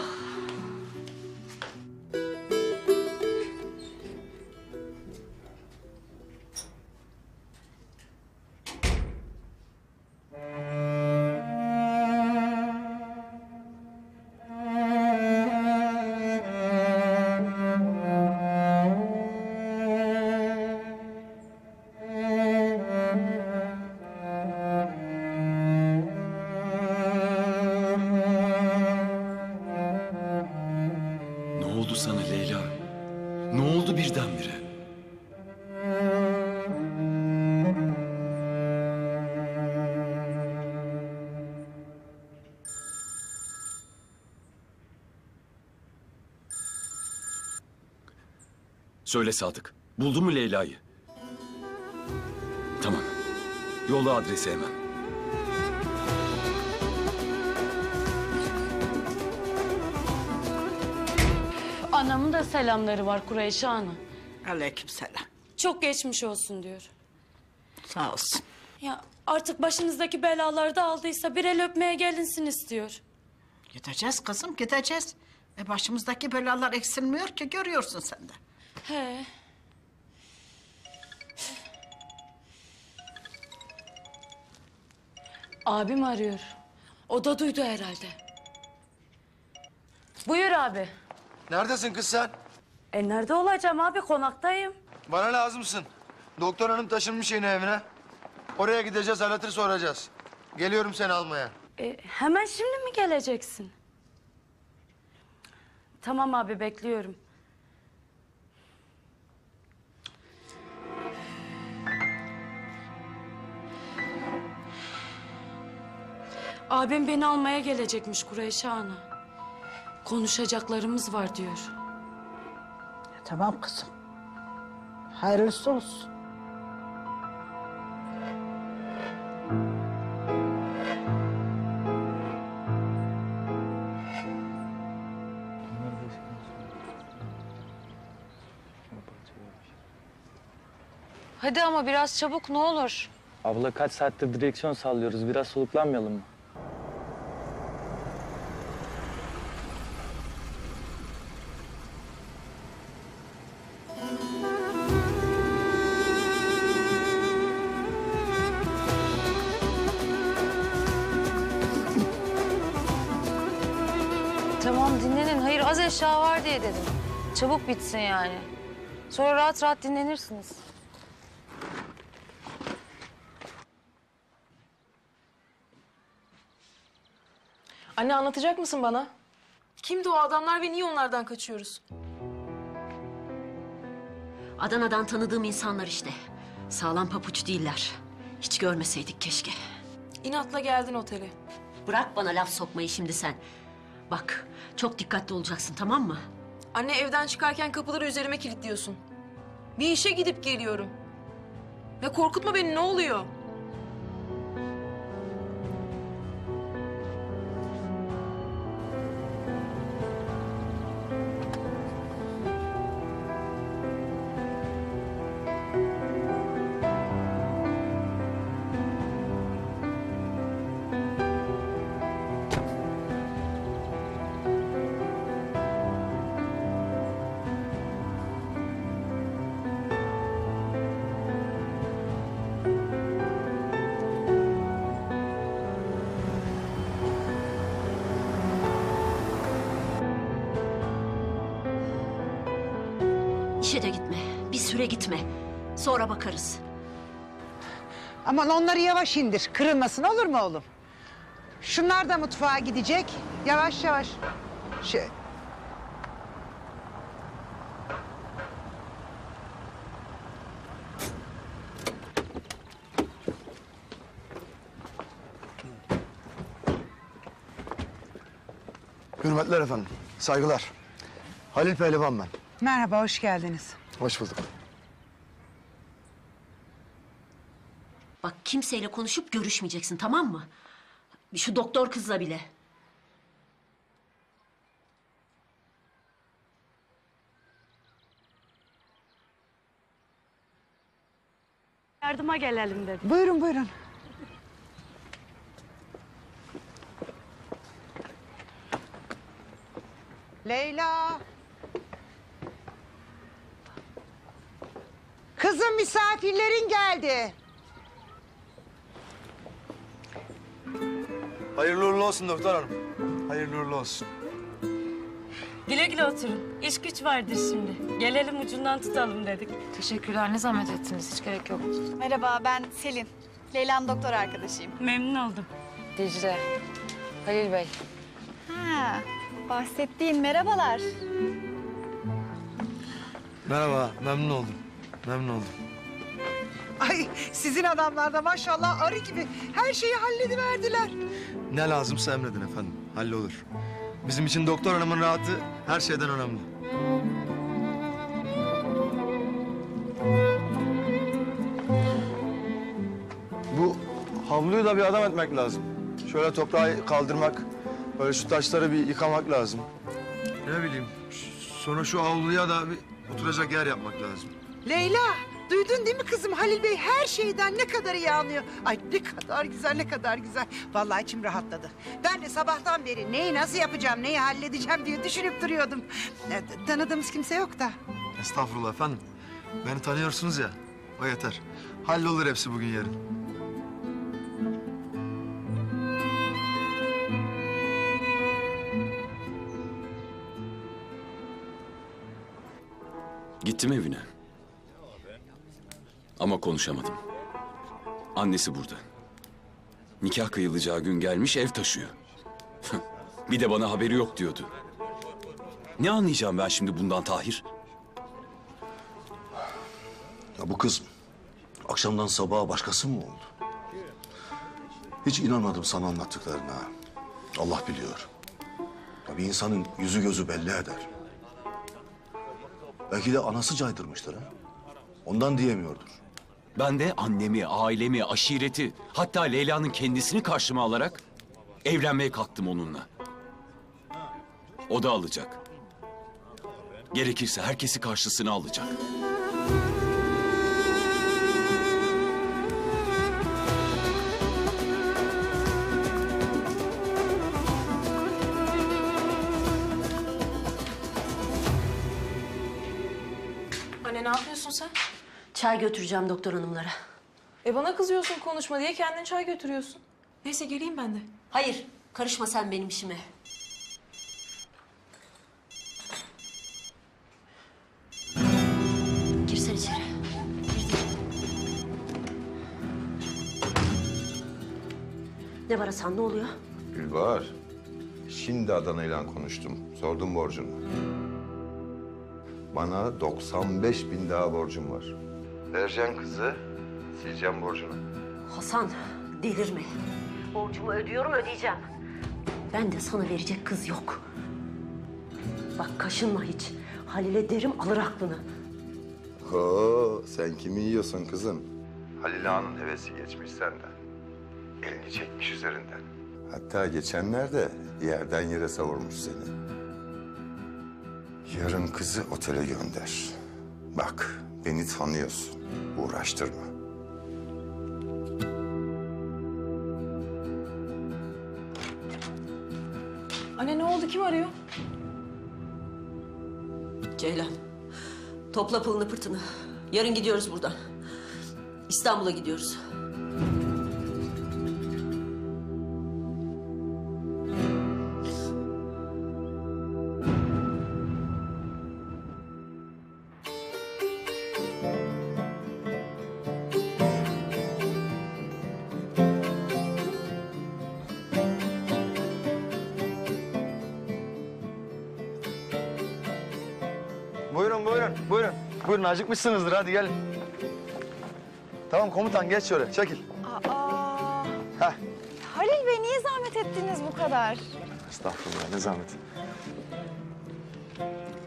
Ne oldu sana Leyla? Ne oldu birdenbire? Söyle Sadık. Buldun mu Leyla'yı? Tamam. Yolla adresi hemen. Anamın da selamları var Kureyşe Ana. Aleykümselam. Çok geçmiş olsun diyor. Sağ olsun. Ya artık başınızdaki belalar da aldıysa bir el öpmeye gelinsin istiyor. Gideceğiz kızım, gideceğiz. Başımızdaki belalar eksilmiyor ki, görüyorsun sen de. He. Abim arıyor. O da duydu herhalde. Buyur abi. Neredesin kız sen? Nerede olacağım abi? Konaktayım. Bana lazımsın. Doktor hanım taşınmış yeni evine. Oraya gideceğiz, halatır soracağız. Geliyorum seni almaya. Hemen şimdi mi geleceksin? Tamam abi, bekliyorum. Abim beni almaya gelecekmiş Kureyşe Ana. Konuşacaklarımız var diyor. Tamam kızım. Hayırlısı olsun. Hadi ama biraz çabuk ne olur. Abla kaç saattir direksiyon sallıyoruz. Biraz soluklanmayalım mı? Tamam dinlenin. Hayır az eşya var diye dedim. Çabuk bitsin yani. Sonra rahat rahat dinlenirsiniz. Anne, anlatacak mısın bana? Kimdi o adamlar ve niye onlardan kaçıyoruz? Adana'dan tanıdığım insanlar işte. Sağlam papuç değiller. Hiç görmeseydik keşke. İnatla geldin otele. Bırak bana laf sokmayı şimdi sen. Bak, çok dikkatli olacaksın, tamam mı? Anne, evden çıkarken kapıları üzerime kilitliyorsun. Bir işe gidip geliyorum. Ve korkutma beni, ne oluyor? İşe de gitme, bir süre gitme. Sonra bakarız. Aman onları yavaş indir. Kırılmasın olur mu oğlum? Şunlar da mutfağa gidecek. Yavaş yavaş. Hürmetler efendim, saygılar. Halil Pehlivan ben. Merhaba, hoş geldiniz. Hoş bulduk. Bak kimseyle konuşup görüşmeyeceksin, tamam mı? Şu doktor kızla bile. Yardıma gelelim dedim. Buyurun, buyurun. Leyla. Kızım, misafirlerin geldi. Hayırlı uğurlu olsun doktor hanım. Hayırlı uğurlu olsun. Güle güle oturun. İş güç vardır şimdi. Gelelim ucundan tutalım dedik. Teşekkürler, ne zahmet ettiniz. Hiç gerek yok. Merhaba, ben Selin. Leyla'nın doktor arkadaşıyım. Memnun oldum. Dicle, Halil Bey. Ha, bahsettiğin merhabalar. Merhaba, memnun oldum. Memnun oldum. Ay, sizin adamlar da maşallah arı gibi her şeyi hallediverdiler. Ne lazımsa emredin efendim, hallolur. Bizim için doktor hanımın rahatı her şeyden önemli. Bu havluyu da bir adam etmek lazım. Şöyle toprağı kaldırmak, böyle şu taşları bir yıkamak lazım. Ne bileyim, sonra şu havluya da bir oturacak yer yapmak lazım. Leyla, duydun değil mi kızım? Halil Bey her şeyden ne kadar iyi anlıyor. Ay ne kadar güzel, ne kadar güzel. Vallahi içim rahatladı. Ben de sabahtan beri neyi nasıl yapacağım, neyi halledeceğim diye düşünüp duruyordum. Tanıdığımız kimse yok da. Estağfurullah efendim. Beni tanıyorsunuz ya, o yeter. Hallolur hepsi bugün yarın. Gittim evine. Ama konuşamadım. Annesi burada. Nikah kıyılacağı gün gelmiş, ev taşıyor. Bir de bana haberi yok diyordu. Ne anlayacağım ben şimdi bundan Tahir? Ya bu kız akşamdan sabaha başkası mı oldu? Hiç inanmadım sana anlattıklarına. Allah biliyor. Ya bir insanın yüzü gözü belli eder. Belki de anası caydırmıştır ha. Ondan diyemiyordur. Ben de annemi, ailemi, aşireti, hatta Leyla'nın kendisini karşıma alarak evlenmeye kalktım onunla. O da alacak. Gerekirse herkesi karşısına alacak. Anne ne yapıyorsun sen? Çay götüreceğim doktor hanımlara. Bana kızıyorsun konuşma diye kendin çay götürüyorsun. Neyse geleyim ben de. Hayır, karışma sen benim işime. Girsen içeri. Ne var Hasan, ne oluyor? Gülbahar, şimdi Adana'yla konuştum. Sordum borcunu. Bana 95.000 daha borcum var. Vereceksin kızı, sileceğim borcunu. Hasan, delirme. Borcumu ödüyorum, ödeyeceğim. Ben de sana verecek kız yok. Bak kaşınma hiç. Halil'e derim alır aklını. Ho, sen kimi yiyorsun kızım? Halil Ağa'nın hevesi geçmiş senden. Elini çekmiş üzerinden. Hatta geçenlerde yerden yere savurmuş seni. Yarın kızı otele gönder. Bak, beni tanıyorsun. Uğraştırma. Anne ne oldu? Kim arıyor? Ceylan, topla pılını pırtını. Yarın gidiyoruz buradan. İstanbul'a gidiyoruz. Buyurun, buyurun, buyurun. Buyurun, acıkmışsınızdır. Hadi gelin. Tamam komutan, geç şöyle. Çekil. Aa, Heh. Halil Bey niye zahmet ettiniz bu kadar? Estağfurullah, ne zahmet.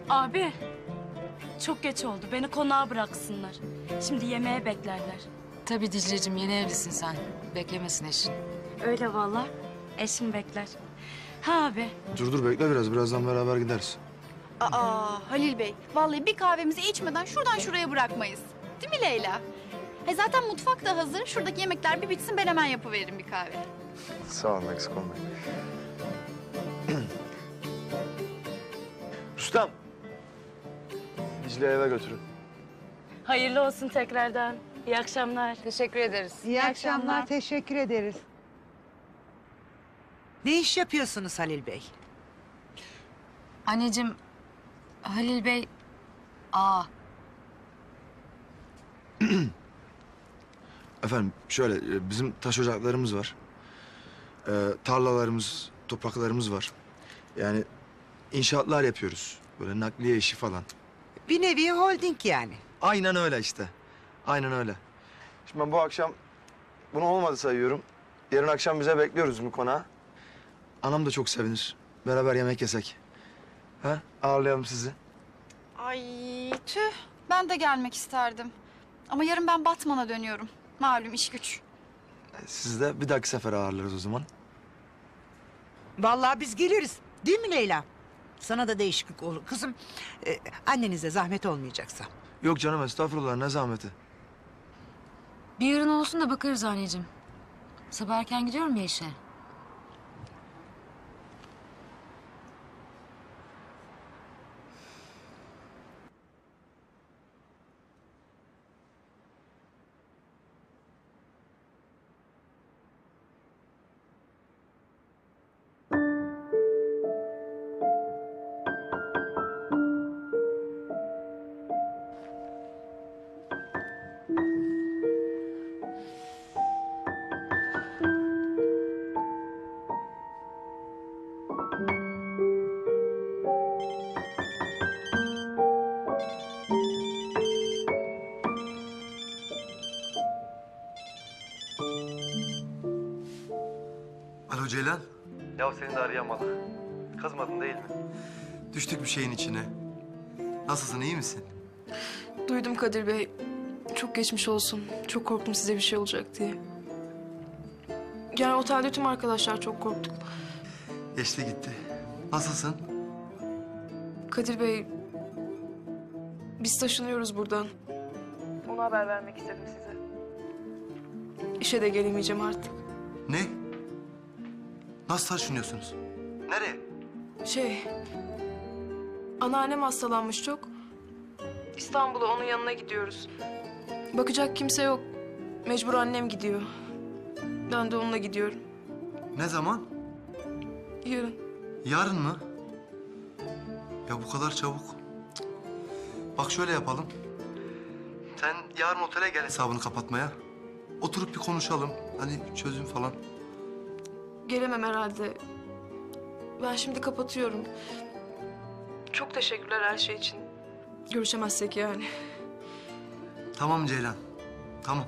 Abi, çok geç oldu. Beni konağa bıraksınlar. Şimdi yemeğe beklerler. Tabii Dicle'cim yeni evlisin sen. Beklemesin eşin. Öyle vallahi. Eşim bekler. Ha abi. Dur bekle biraz. Birazdan beraber gideriz. Aa Halil Bey, vallahi bir kahvemizi içmeden şuradan şuraya bırakmayız. Değil mi Leyla? Zaten mutfak da hazır. Şuradaki yemekler bir bitsin, ben hemen yapıveririm bir kahve. Sağ olun, eksik olmayın. Rüstem. Dicle'yi eve götürün. Hayırlı olsun tekrardan. İyi akşamlar. Teşekkür ederiz. İyi akşamlar, teşekkür ederiz. Ne iş yapıyorsunuz Halil Bey? Anneciğim, Halil Bey... Efendim şöyle bizim taş ocaklarımız var. Tarlalarımız, topraklarımız var. Yani inşaatlar yapıyoruz. Böyle nakliye işi falan. Bir nevi holding yani. Aynen öyle işte. Aynen öyle. Şimdi ben bu akşam bunu olmadı sayıyorum. Yarın akşam bize bekliyoruz bu konağa. Anam da çok sevinir. Beraber yemek yesek. Ha? Ağırlayalım sizi. Ay tüh, ben de gelmek isterdim. Ama yarın ben Batman'a dönüyorum. Malum iş güç. Siz de bir dahaki sefer ağırlarız o zaman. Vallahi biz geliriz. Değil mi Leyla? Sana da değişiklik olur. Kızım, annenize zahmet olmayacaksa. Yok canım estağfurullah ne zahmeti. Bir yarın olsun da bakarız anneciğim. Sabah erken gidiyorum ya işe. Alo Ceylan. Ya seni de arayamadık. Kızmadın değil mi? Düştük bir şeyin içine. Nasılsın iyi misin? Duydum Kadir Bey. Çok geçmiş olsun. Çok korktum size bir şey olacak diye. Yani otelde tüm arkadaşlar çok korktuk. Geçti gitti. Nasılsın? Kadir Bey, biz taşınıyoruz buradan. Ona haber vermek istedim size. İşe de gelemeyeceğim artık. Ne? Nasıl taşınıyorsunuz? Nereye? Anneannem hastalanmış çok. İstanbul'a onun yanına gidiyoruz. Bakacak kimse yok. Mecbur annem gidiyor. Ben de onunla gidiyorum. Ne zaman? Yarın. Yarın mı? Ya bu kadar çabuk. Cık. Bak şöyle yapalım. Sen yarın otele gel hesabını kapatmaya. Oturup bir konuşalım. Hani çözüm falan. Gelemem herhalde. Ben şimdi kapatıyorum. Çok teşekkürler her şey için. Görüşemezsek yani. Tamam Ceylan. Tamam.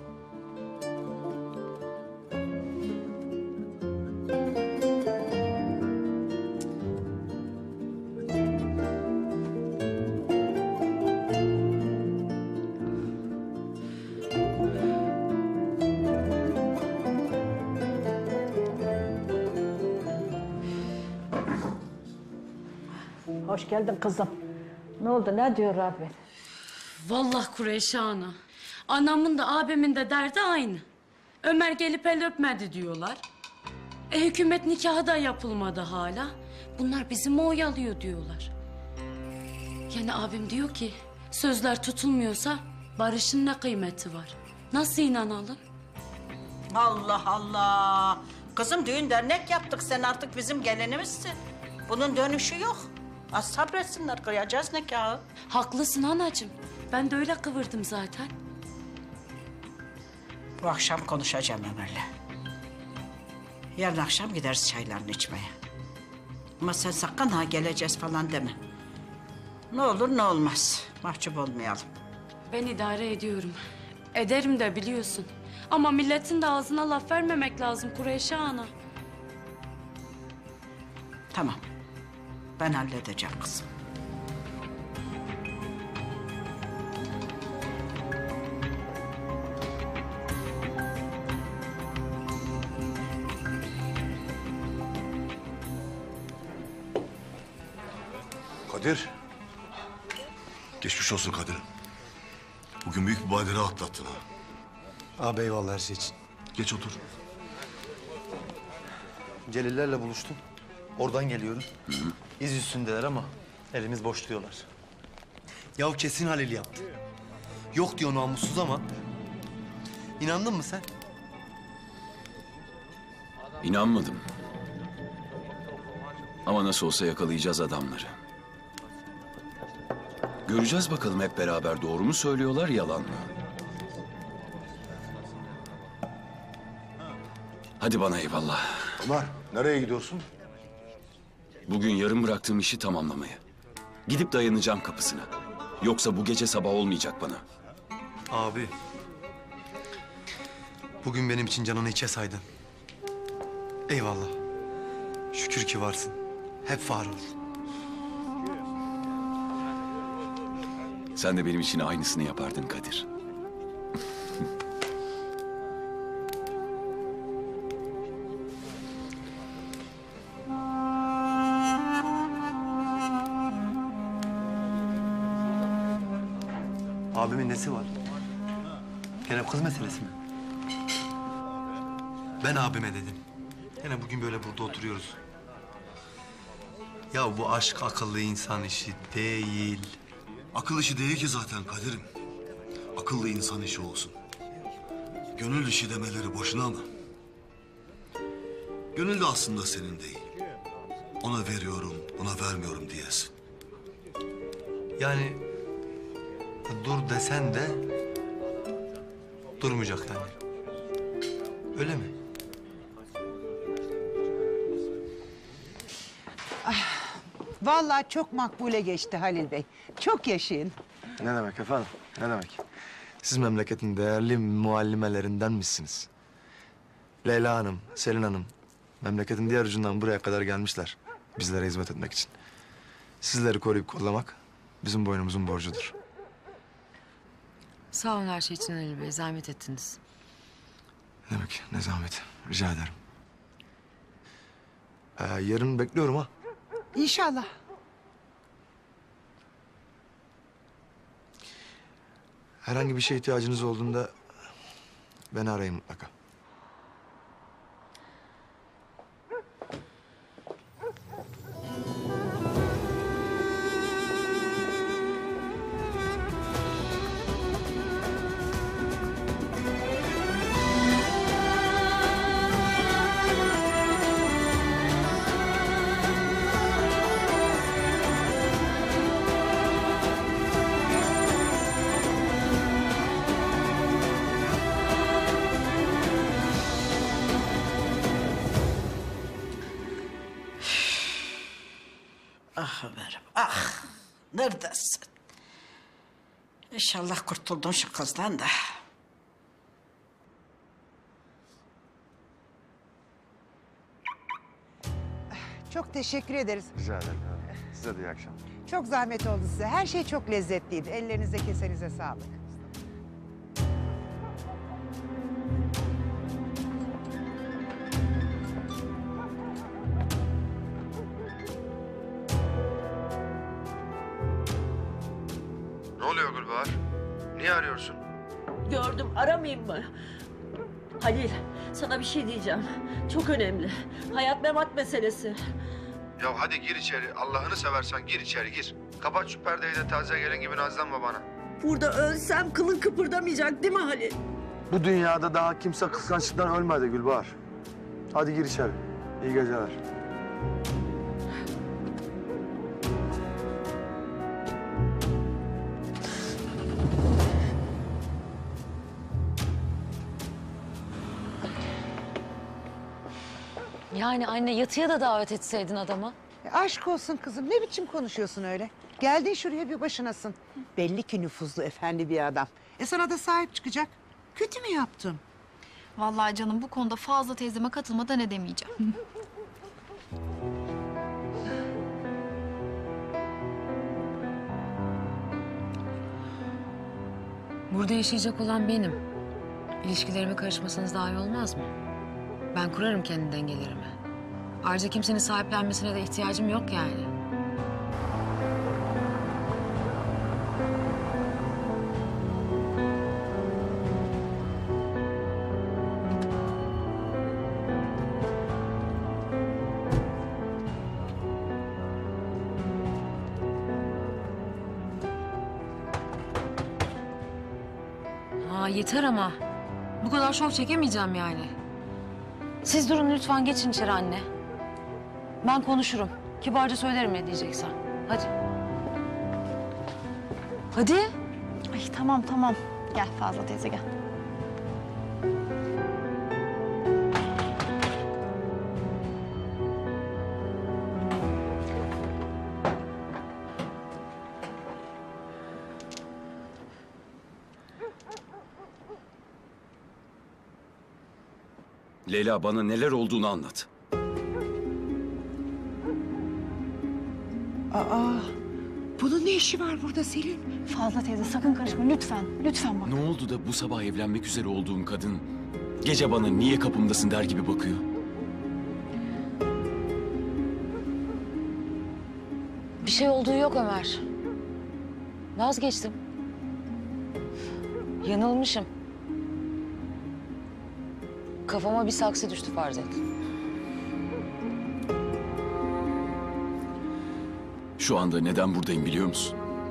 Hoş geldin kızım. Ne oldu, ne diyor abi? Vallahi Kureyşi ana. Anamın da abimin de derdi aynı. Ömer gelip el öpmedi diyorlar. Hükümet nikahı da yapılmadı hala. Bunlar bizi mi oyalıyor diyorlar. Yani abim diyor ki sözler tutulmuyorsa barışın ne kıymeti var? Nasıl inanalım? Allah Allah. Kızım düğün dernek yaptık, sen artık bizim gelinimizsin. Bunun dönüşü yok. Az sabretsinler, kıyacağız nikahı. Haklısın anacığım. Ben de öyle kıvırdım zaten. Bu akşam konuşacağım Ömer'le. Yarın akşam gideriz çaylarını içmeye. Ama sen sakın ha geleceğiz falan deme. Ne olur ne olmaz. Mahcup olmayalım. Ben idare ediyorum. Ederim de biliyorsun. Ama milletin de ağzına laf vermemek lazım Kureyşi ana. Tamam. Ben halledeceğim kızım. Kadir. Geçmiş olsun Kadir. Bugün büyük bir badire atlattın ha. Abi eyvallah her şey için. Geç otur. Celillerle buluştum. Oradan geliyorum. İz üstündeler ama elimiz boş diyorlar. Yahu kesin Halil yaptı. Yok diyor namussuz ama. İnandın mı sen? İnanmadım. Ama nasıl olsa yakalayacağız adamları. Göreceğiz bakalım hep beraber doğru mu söylüyorlar, yalan mı? Hadi bana eyvallah. Ömer, nereye gidiyorsun? Bugün yarım bıraktığım işi tamamlamaya. Gidip dayanacağım kapısına. Yoksa bu gece sabah olmayacak bana. Abi. Bugün benim için canını içe saydın. Eyvallah. Şükür ki varsın. Hep var ol. Sen de benim için aynısını yapardın Kadir. Abimin nesi var? Gene kız meselesi mi? Ben abime dedim. Gene bugün böyle burada oturuyoruz. Ya bu aşk akıllı insan işi değil. Akıl işi değil ki zaten Kadir'im. Akıllı insan işi olsun. Gönül işi demeleri boşuna mı? Gönül de aslında senin değil. Ona veriyorum, ona vermiyorum diyesin. Yani dur desen de durmayacak yani. Öyle mi? Vallahi çok makbule geçti Halil Bey. Çok yaşayın. Ne demek efendim? Ne demek? Siz memleketin değerli muallimelerinden misiniz? Leyla Hanım, Selin Hanım, memleketin diğer ucundan buraya kadar gelmişler bizlere hizmet etmek için. Sizleri koruyup kollamak bizim boynumuzun borcudur. Sağ olun her şey için Halil Bey. Zahmet ettiniz. Ne demek, ne zahmet. Rica ederim. Yarın bekliyorum ha. İnşallah. Herhangi bir şeye ihtiyacınız olduğunda beni arayın mutlaka. Ah Ömer'im, ah! Neredesin? İnşallah kurtuldun şu kızdan da. Çok teşekkür ederiz. Rica ederim. Size de iyi akşamlar. Çok zahmet oldu size. Her şey çok lezzetliydi. Ellerinize kesenize sağlık. Ne oluyor Gülbahar? Niye arıyorsun? Gördüm, aramayayım mı? Halil, sana bir şey diyeceğim. Çok önemli. Hayat memat meselesi. Ya hadi gir içeri. Allah'ını seversen gir içeri gir. Kapat şu perdeyi de taze gelin gibi nazlanma bana. Burada ölsem kılın kıpırdamayacak değil mi Halil? Bu dünyada daha kimse kıskançlıktan ölmedi Gülbahar. Hadi gir içeri. İyi geceler. Yani anne yatıya da davet etseydin adama. Aşk olsun kızım. Ne biçim konuşuyorsun öyle? Geldin şuraya bir başınasın. Belli ki nüfuzlu efendi bir adam. Sana da sahip çıkacak. Kötü mü yaptım? Vallahi canım bu konuda Fazla teyzeme katılmadan edemeyeceğim. Burada yaşayacak olan benim. İlişkilerime karışmasanız daha iyi olmaz mı? Ben kurarım kendi dengelerimi. Ayrıca kimsenin sahiplenmesine de ihtiyacım yok yani. Ya yeter ama. Bu kadar şov çekemeyeceğim yani. Siz durun lütfen, geçin içeri anne. Ben konuşurum. Kibarca söylerim ne diyeceksen. Hadi. Hadi. Ay tamam. Gel Fazla teyze gel. Leyla, bana neler olduğunu anlat. Aa, bunun ne işi var burada Selin? Fazla teyze sakın karışma lütfen. Lütfen bak. Ne oldu da bu sabah evlenmek üzere olduğum kadın gece bana niye kapımdasın der gibi bakıyor? Bir şey olduğu yok Ömer. Vazgeçtim. Yanılmışım. Kafama bir saksı düştü farz et. Şu anda neden buradayım biliyor musun?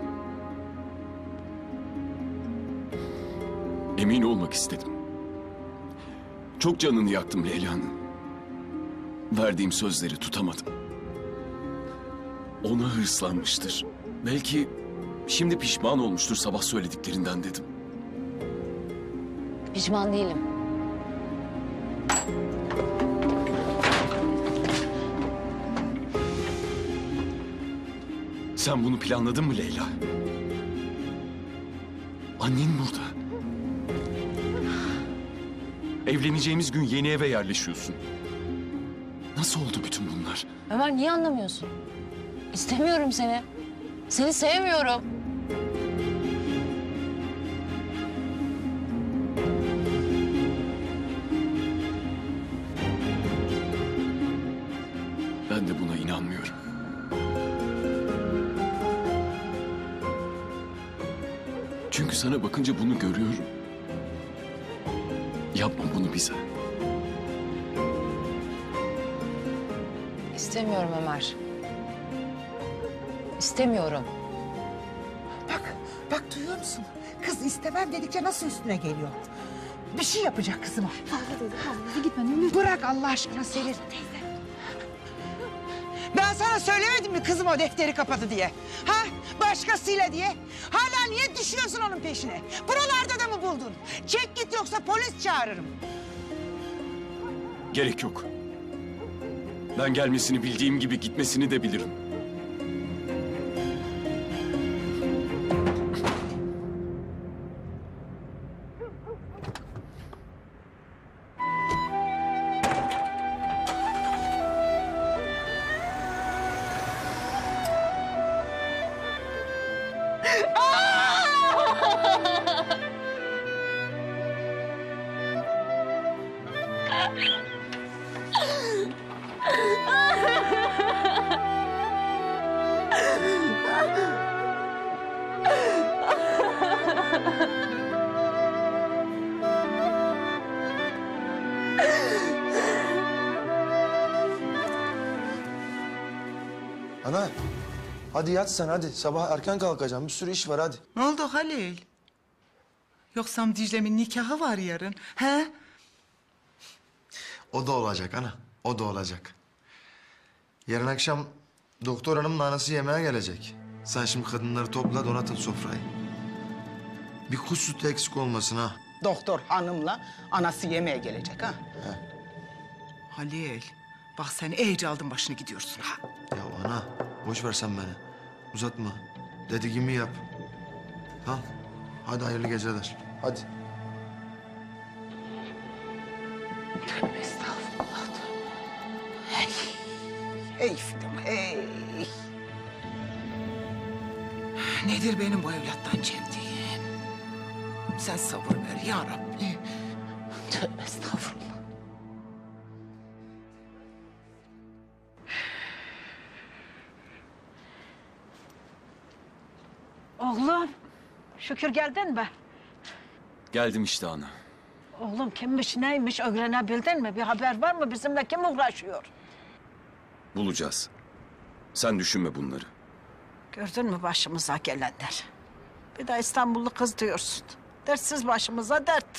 Emin olmak istedim. Çok canını yaktım Leyla'nın. Verdiğim sözleri tutamadım. Ona hırslanmıştır. Belki şimdi pişman olmuştur sabah söylediklerinden dedim. Pişman değilim. Sen bunu planladın mı Leyla? Annen burada. Evleneceğimiz gün yeni eve yerleşiyorsun. Nasıl oldu bütün bunlar? Ömer niye anlamıyorsun? İstemiyorum seni. Seni sevmiyorum. Ben de buna inanmıyorum. Çünkü sana bakınca bunu görüyorum. Yapma bunu bize. İstemiyorum Ömer. İstemiyorum. Bak duyuyor musun? Kız istemem dedikçe nasıl üstüne geliyor. Bir şey yapacak kızıma. Fazla teyze gitme lütfen. Bırak Allah aşkına Selin. Ben sana söylemedim mi kızım o defteri kapadı diye? Ha? Başkasıyla diye. Hala niye düşüyorsun onun peşine? Buralarda da mı buldun? Çek git yoksa polis çağırırım. Gerek yok. Ben gelmesini bildiğim gibi gitmesini de bilirim. Ana, hadi yat sen hadi. Sabah erken kalkacağım. Bir sürü iş var hadi. Ne oldu Halil? Yoksa Dicle'min nikahı var yarın. He? O da olacak ana. O da olacak. Yarın akşam doktor hanımın anası yemeğe gelecek. Sen şimdi kadınları topla, donatın sofrayı. Bir kuş sütü eksik olmasın ha. Doktor hanımla anası yemeğe gelecek ha. Halil, bak sen iyice aldın başını gidiyorsun ha. Ya ana, boş ver sen beni. Uzatma. Dediğimi yap. Tamam. Hadi hayırlı geceler. Hadi. Tövbe estağfurullah. Hey. Hey Fidan, hey. Nedir benim bu evlattan çektiğim? Sen sabır ver ya Rabbi. Tövbe estağfurullah. Oğlum, şükür geldin mi? Geldim işte ana. Oğlum kimmiş neymiş öğrenebildin mi? Bir haber var mı? Bizimle kim uğraşıyor? Bulacağız. Sen düşünme bunları. Gördün mü başımıza gelenler? Bir de İstanbullu kız diyorsun. Dertsiz başımıza dert.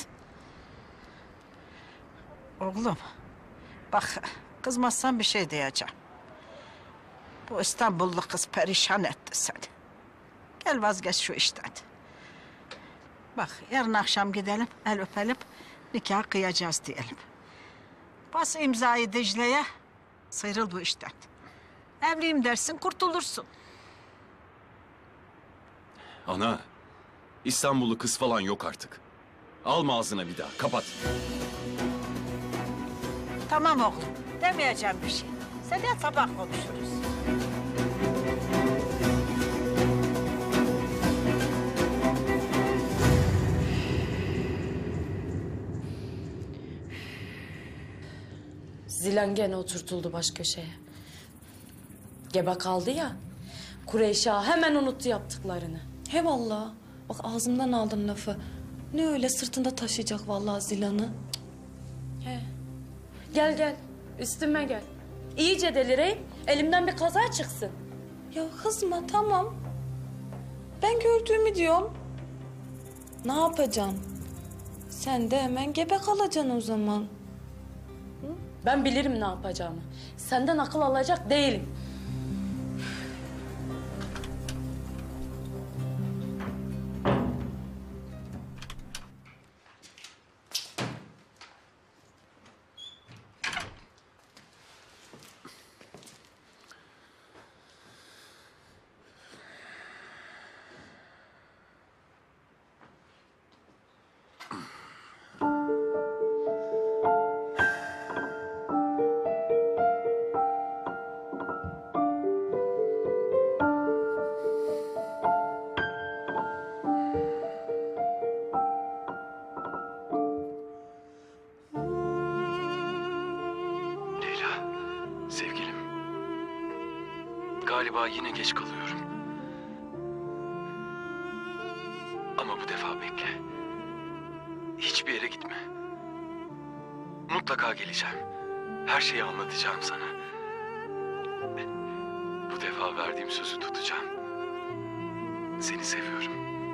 Oğlum, bak kızmazsan bir şey diyeceğim. Bu İstanbullu kız perişan etti seni. Gel vazgeç şu işten. Bak yarın akşam gidelim, el öpelim, nikah kıyacağız diyelim. Bas imzayı Dicle'ye, sıyrıl bu işten. Evliyim dersin, kurtulursun. Ana, İstanbullu kız falan yok artık. Alma ağzına bir daha, kapat. Tamam oğlum, demeyeceğim bir şey. Seninle sabah konuşuruz. Zilan gene oturtuldu baş köşeye. Gebe kaldı ya. Kureyş Ağa hemen unuttu yaptıklarını. He vallahi. Bak ağzımdan aldın lafı. Ne öyle sırtında taşıyacak vallahi Zilan'ı. He. Gel gel. Üstüme gel. İyice delireyim. Elimden bir kaza çıksın. Ya kızma tamam. Ben gördüğümü diyorum. Ne yapacağım? Sen de hemen gebe kalacaksın o zaman. Hı? Ben bilirim ne yapacağımı. Senden akıl alacak değilim. Sevgilim, galiba yine geç kalıyorum. Ama bu defa bekle. Hiçbir yere gitme. Mutlaka geleceğim. Her şeyi anlatacağım sana. Bu defa verdiğim sözü tutacağım. Seni seviyorum.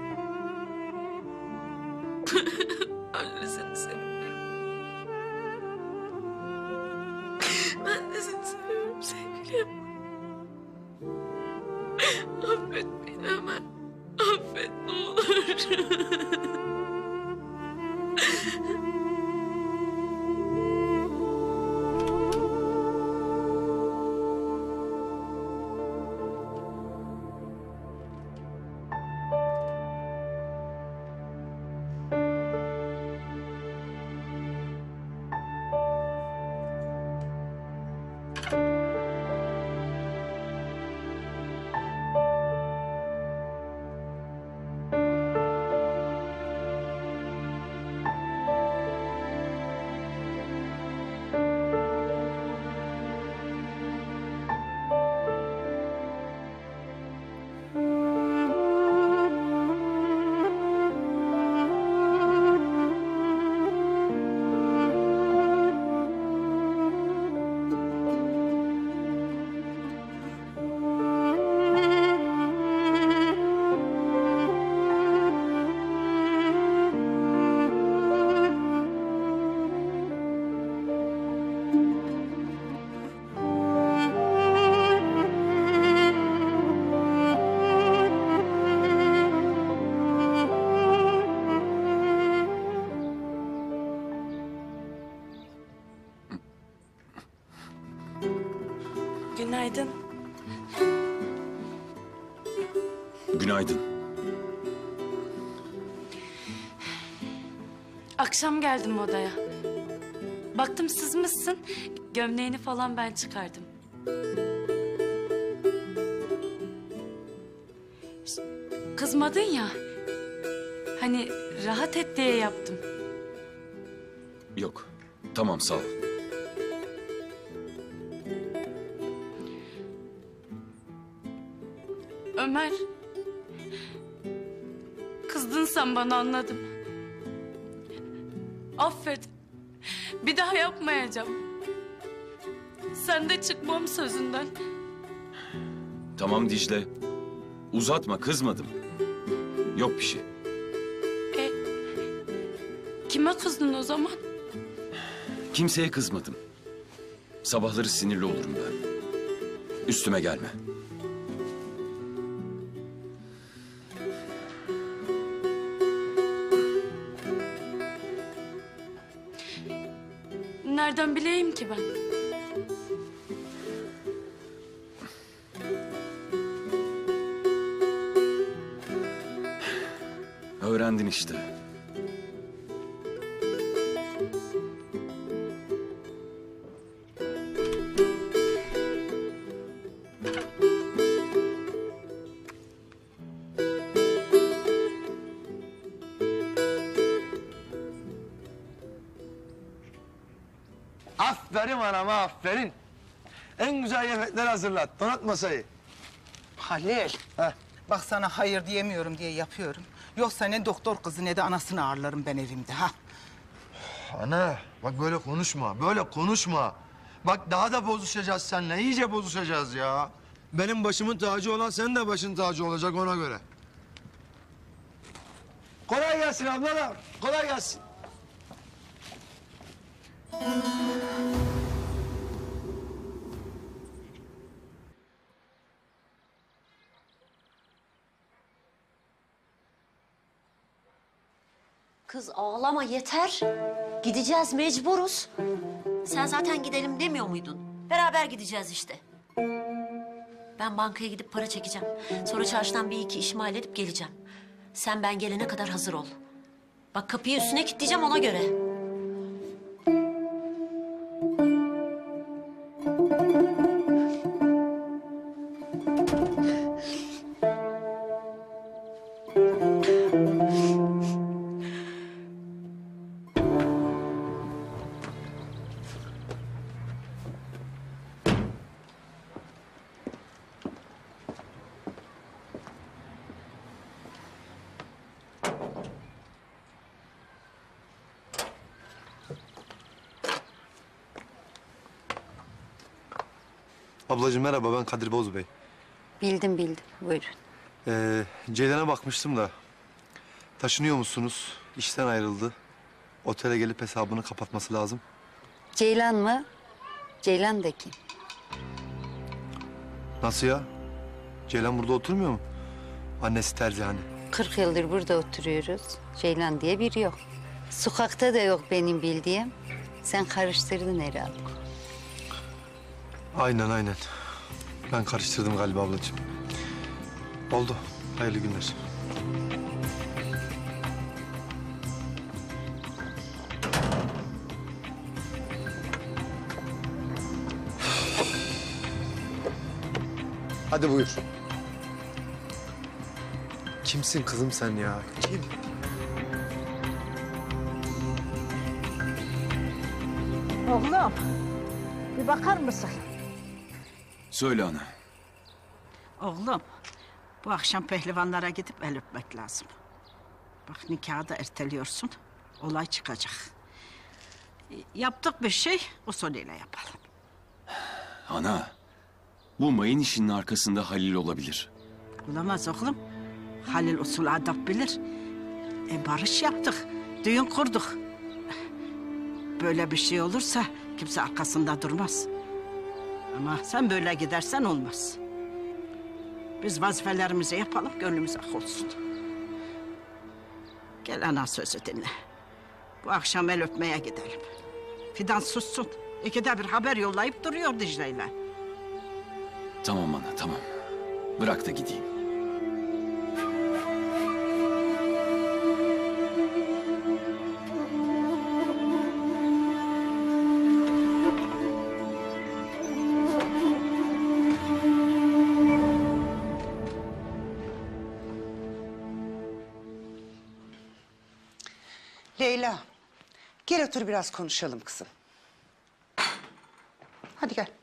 Ben de seni seviyorum. Ben de seni seviyorum sevgilim. Affet beni Ömer. Affet ne olur. Günaydın. Günaydın. Akşam geldim odaya. Baktım sızmışsın. Gömleğini falan ben çıkardım. Kızmadın ya. Hani rahat et diye yaptım. Yok, tamam sağ ol. Ömer. Kızdın sen bana anladım. Affet. Bir daha yapmayacağım. Sen de çıkmam sözünden. Tamam Dicle. Uzatma, kızmadım. Yok bir şey. Kime kızdın o zaman? Kimseye kızmadım. Sabahları sinirli olurum ben. Üstüme gelme. Nereden bileyim ki ben? Öğrendin işte. Aferin anama aferin. En güzel yemekler hazırlat. Donat masayı. Halil. Bak sana hayır diyemiyorum diye yapıyorum. Yoksa ne doktor kızı ne de anasını ağırlarım ben evimde ha. Ana bak böyle konuşma. Böyle konuşma. Bak daha da bozuşacağız seninle. İyice bozuşacağız ya. Benim başımın tacı olan senin de başın tacı olacak ona göre. Kolay gelsin ablalar. Kolay gelsin. Kız ağlama yeter. Gideceğiz mecburuz. Sen zaten gidelim demiyor muydun? Beraber gideceğiz işte. Ben bankaya gidip para çekeceğim. Sonra çarşıdan bir iki işimi halledip geleceğim. Sen ben gelene kadar hazır ol. Bak kapıyı üstüne kilitleyeceğim ona göre. Ablacığım merhaba ben Kadir Bozbey. Bildim buyurun. Ceylan'a bakmıştım da. Taşınıyor musunuz? İşten ayrıldı. Otele gelip hesabını kapatması lazım. Ceylan mı? Ceylan da kim? Nasıl ya? Ceylan burada oturmuyor mu? Annesi terzi hani. 40 yıldır burada oturuyoruz. Ceylan diye biri yok. Sokakta da yok benim bildiğim. Sen karıştırdın herhalde. Aynen. Ben karıştırdım galiba ablacığım. Oldu. Hayırlı günler. Hadi buyur. Kimsin kızım sen ya? Kim? Oğlum, bir bakar mısın? Söyle ana. Oğlum, bu akşam pehlivanlara gidip el öpmek lazım. Bak nikahı da erteliyorsun, olay çıkacak. Yaptık bir şey, usulüyle yapalım. Ana, bu mayın işinin arkasında Halil olabilir. Olamaz oğlum. Halil usul adap bilir. Barış yaptık, düğün kurduk. Böyle bir şey olursa kimse arkasında durmaz. Ama sen böyle gidersen olmaz. Biz vazifelerimizi yapalım, gönlümüz ak olsun. Gel ana sözü dinle. Bu akşam el öpmeye gidelim. Fidan sussun. İkide bir haber yollayıp duruyor Dicle'yle. Tamam ana, tamam. Bırak da gideyim. Leyla, gel otur biraz konuşalım kızım. Hadi gel.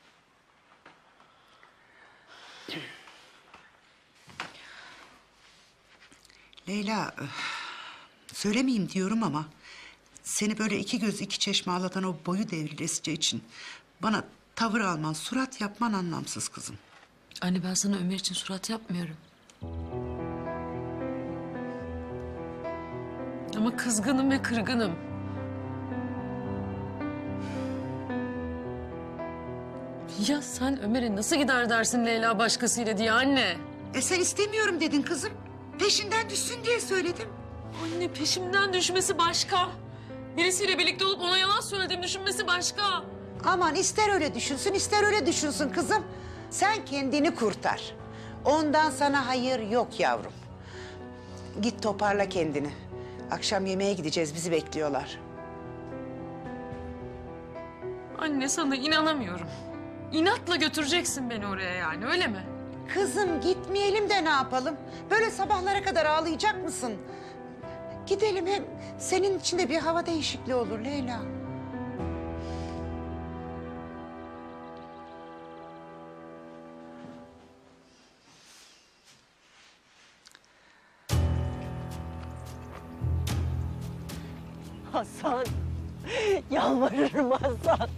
Leyla, söylemeyeyim diyorum ama seni böyle iki göz iki çeşme ağlatan o boyu devrilesice için bana tavır alman, surat yapman anlamsız kızım. Anne ben sana Ömer için surat yapmıyorum. Ama kızgınım ve kırgınım. Ya sen Ömer'e nasıl gider dersin Leyla başkasıyla diye anne? Sen istemiyorum dedin kızım. Peşinden düşsün diye söyledim. Anne peşimden düşmesi başka. Birisiyle birlikte olup ona yalan söylediğimi düşünmesi başka. Aman ister öyle düşünsün, ister öyle düşünsün kızım. Sen kendini kurtar. Ondan sana hayır yok yavrum. Git toparla kendini. Akşam yemeğe gideceğiz, bizi bekliyorlar. Anne sana inanamıyorum. İnatla götüreceksin beni oraya yani öyle mi? Kızım gitmeyelim de ne yapalım? Böyle sabahlara kadar ağlayacak mısın? Gidelim, hem senin için de bir hava değişikliği olur Leyla. Hasan, yalvarırım Hasan.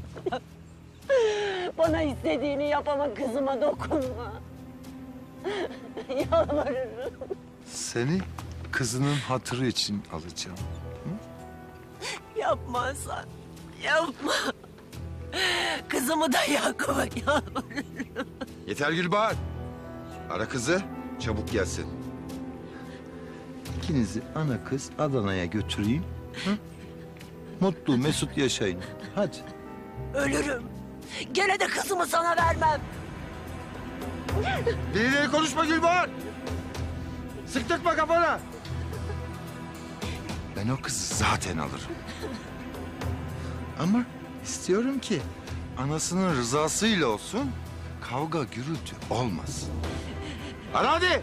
Bana istediğini yap ama kızıma dokunma. Yalvarırım. Seni kızının hatırı için alacağım. Yapma Hasan, yapma. Kızımı da yakma, yalvarırım. Yeter Gülbahar. Ara kızı, çabuk gelsin. İkinizi ana kız Adana'ya götüreyim. Hı? Mutlu, mesut yaşayın. Hadi. Ölürüm. Gene de kızımı sana vermem. Deli konuşma Gülbahar. Sıktırtma kafana. Ben o kızı zaten alırım. Ama istiyorum ki anasının rızasıyla olsun, kavga gürültü olmaz. Ara hadi.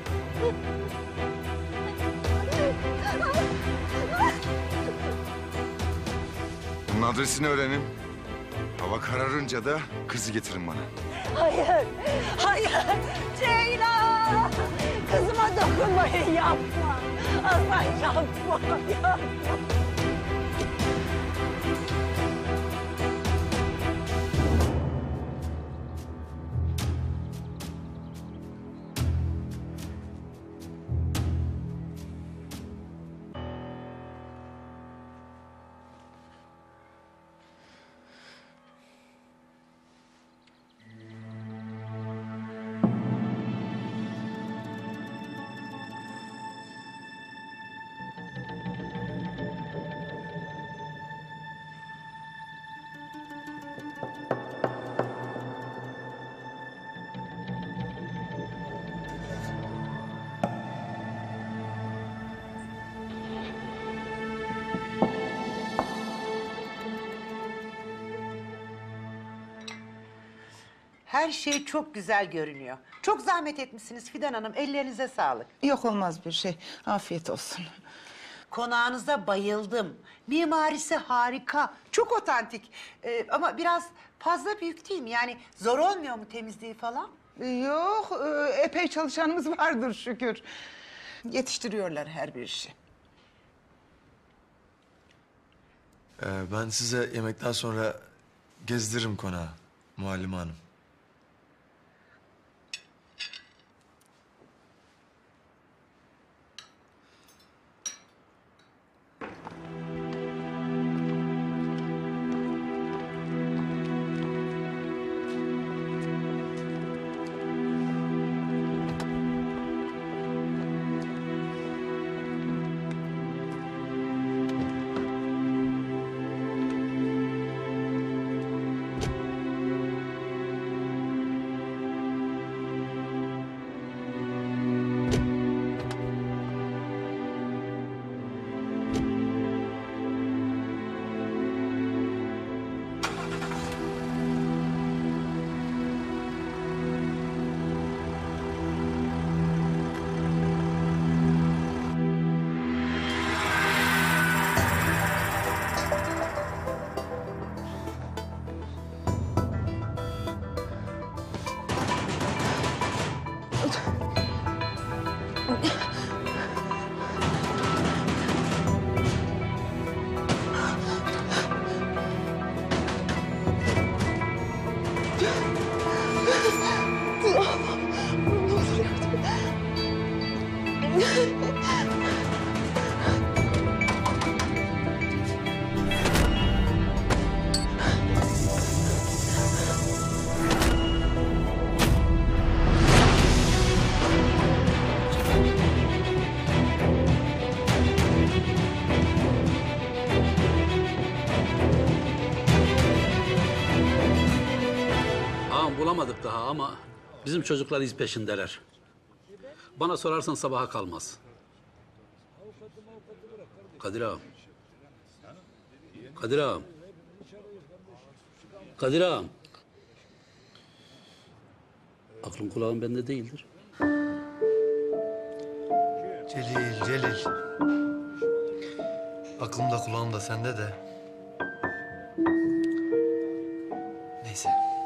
Bunun adresini öğrenin. Hava kararınca da kızı getirin bana. Hayır, hayır. Ceylan! Kızıma dokunmayın, yapma. Hasan yapma, yapma. Her şey çok güzel görünüyor. Çok zahmet etmişsiniz Fidan Hanım. Ellerinize sağlık. Yok olmaz bir şey. Afiyet olsun. Konağınıza bayıldım. Mimarisi harika. Çok otantik. Ama biraz fazla büyük değil mi? Yani zor olmuyor mu temizliği falan? Yok, epey çalışanımız vardır şükür. Yetiştiriyorlar her bir işi. Ben size yemekten sonra gezdiririm konağı Muallime Hanım. bulamadık daha ama bizim çocuklar iz peşindeler. Bana sorarsan sabaha kalmaz. Kadir ağam. Kadir ağam. Kadir ağam. Aklın kulağın bende değildir. Celil. Aklım da kulağım da sende de. Neyse.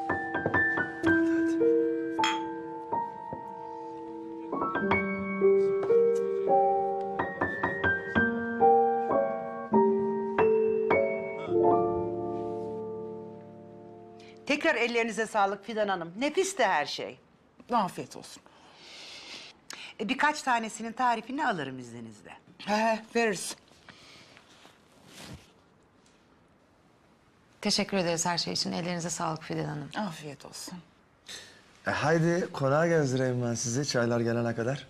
Tekrar ellerinize sağlık Fidan Hanım. Nefis de her şey. Afiyet olsun. Birkaç tanesinin tarifini alırım izninizle. He, veririz. Teşekkür ederiz her şey için. Ellerinize sağlık Fidan Hanım. Afiyet olsun. Haydi konağa gezdireyim ben sizi çaylar gelene kadar.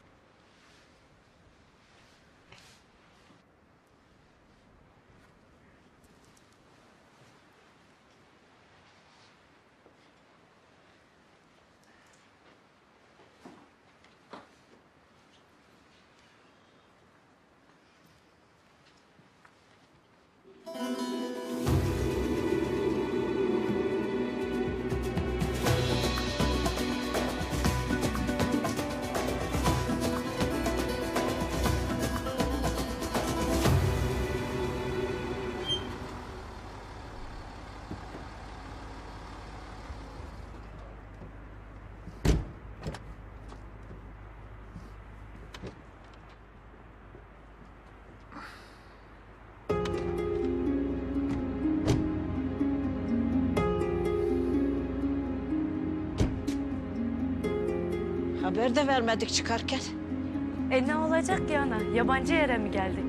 Haber de vermedik çıkarken. Ne olacak ki ana? Yabancı yere mi geldik?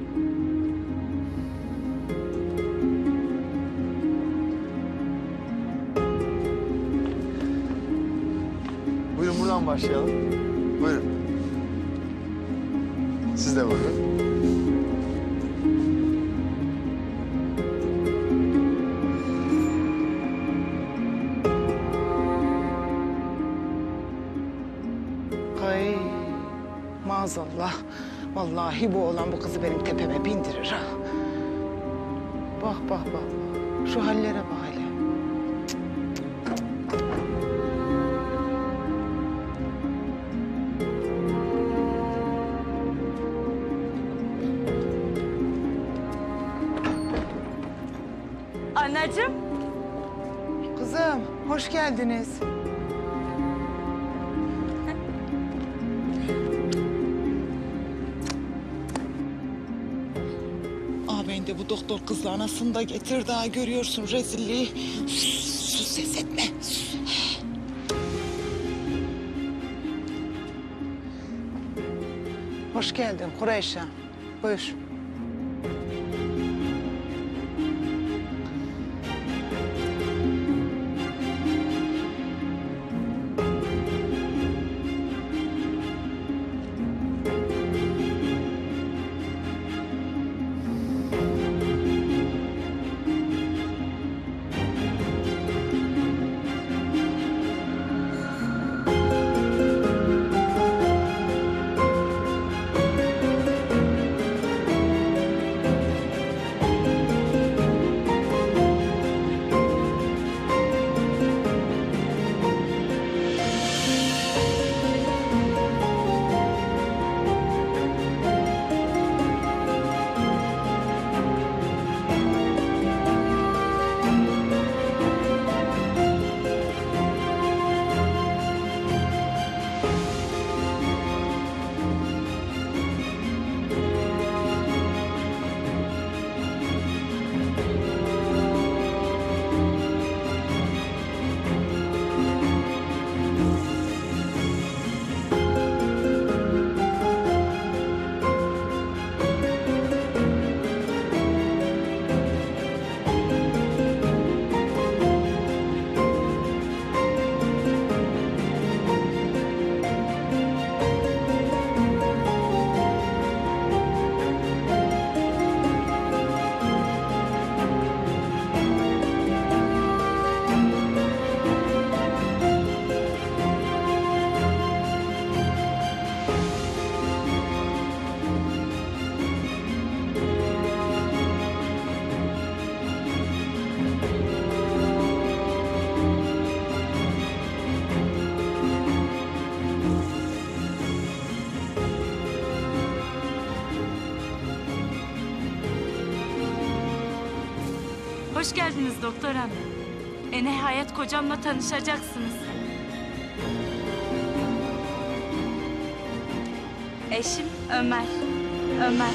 Buyurun buradan başlayalım. Buyurun. Siz de buyurun. Ay maazallah. Vallahi bu oğlan bu kızı benim tepeme bindirir ha. Bak. Şu hallere bak hele. Anacığım. Kızım hoş geldiniz. Ben de bu doktor kızla anasını da getir daha görüyorsun rezilliği. Sus ses etme. Hoş geldin Kureyş'e. Buyur. Hoş geldiniz doktor hanım. Nihayet kocamla tanışacaksınız. Eşim Ömer. Ömer.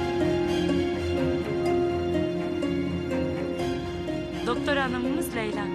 Doktor hanımımız Leyla.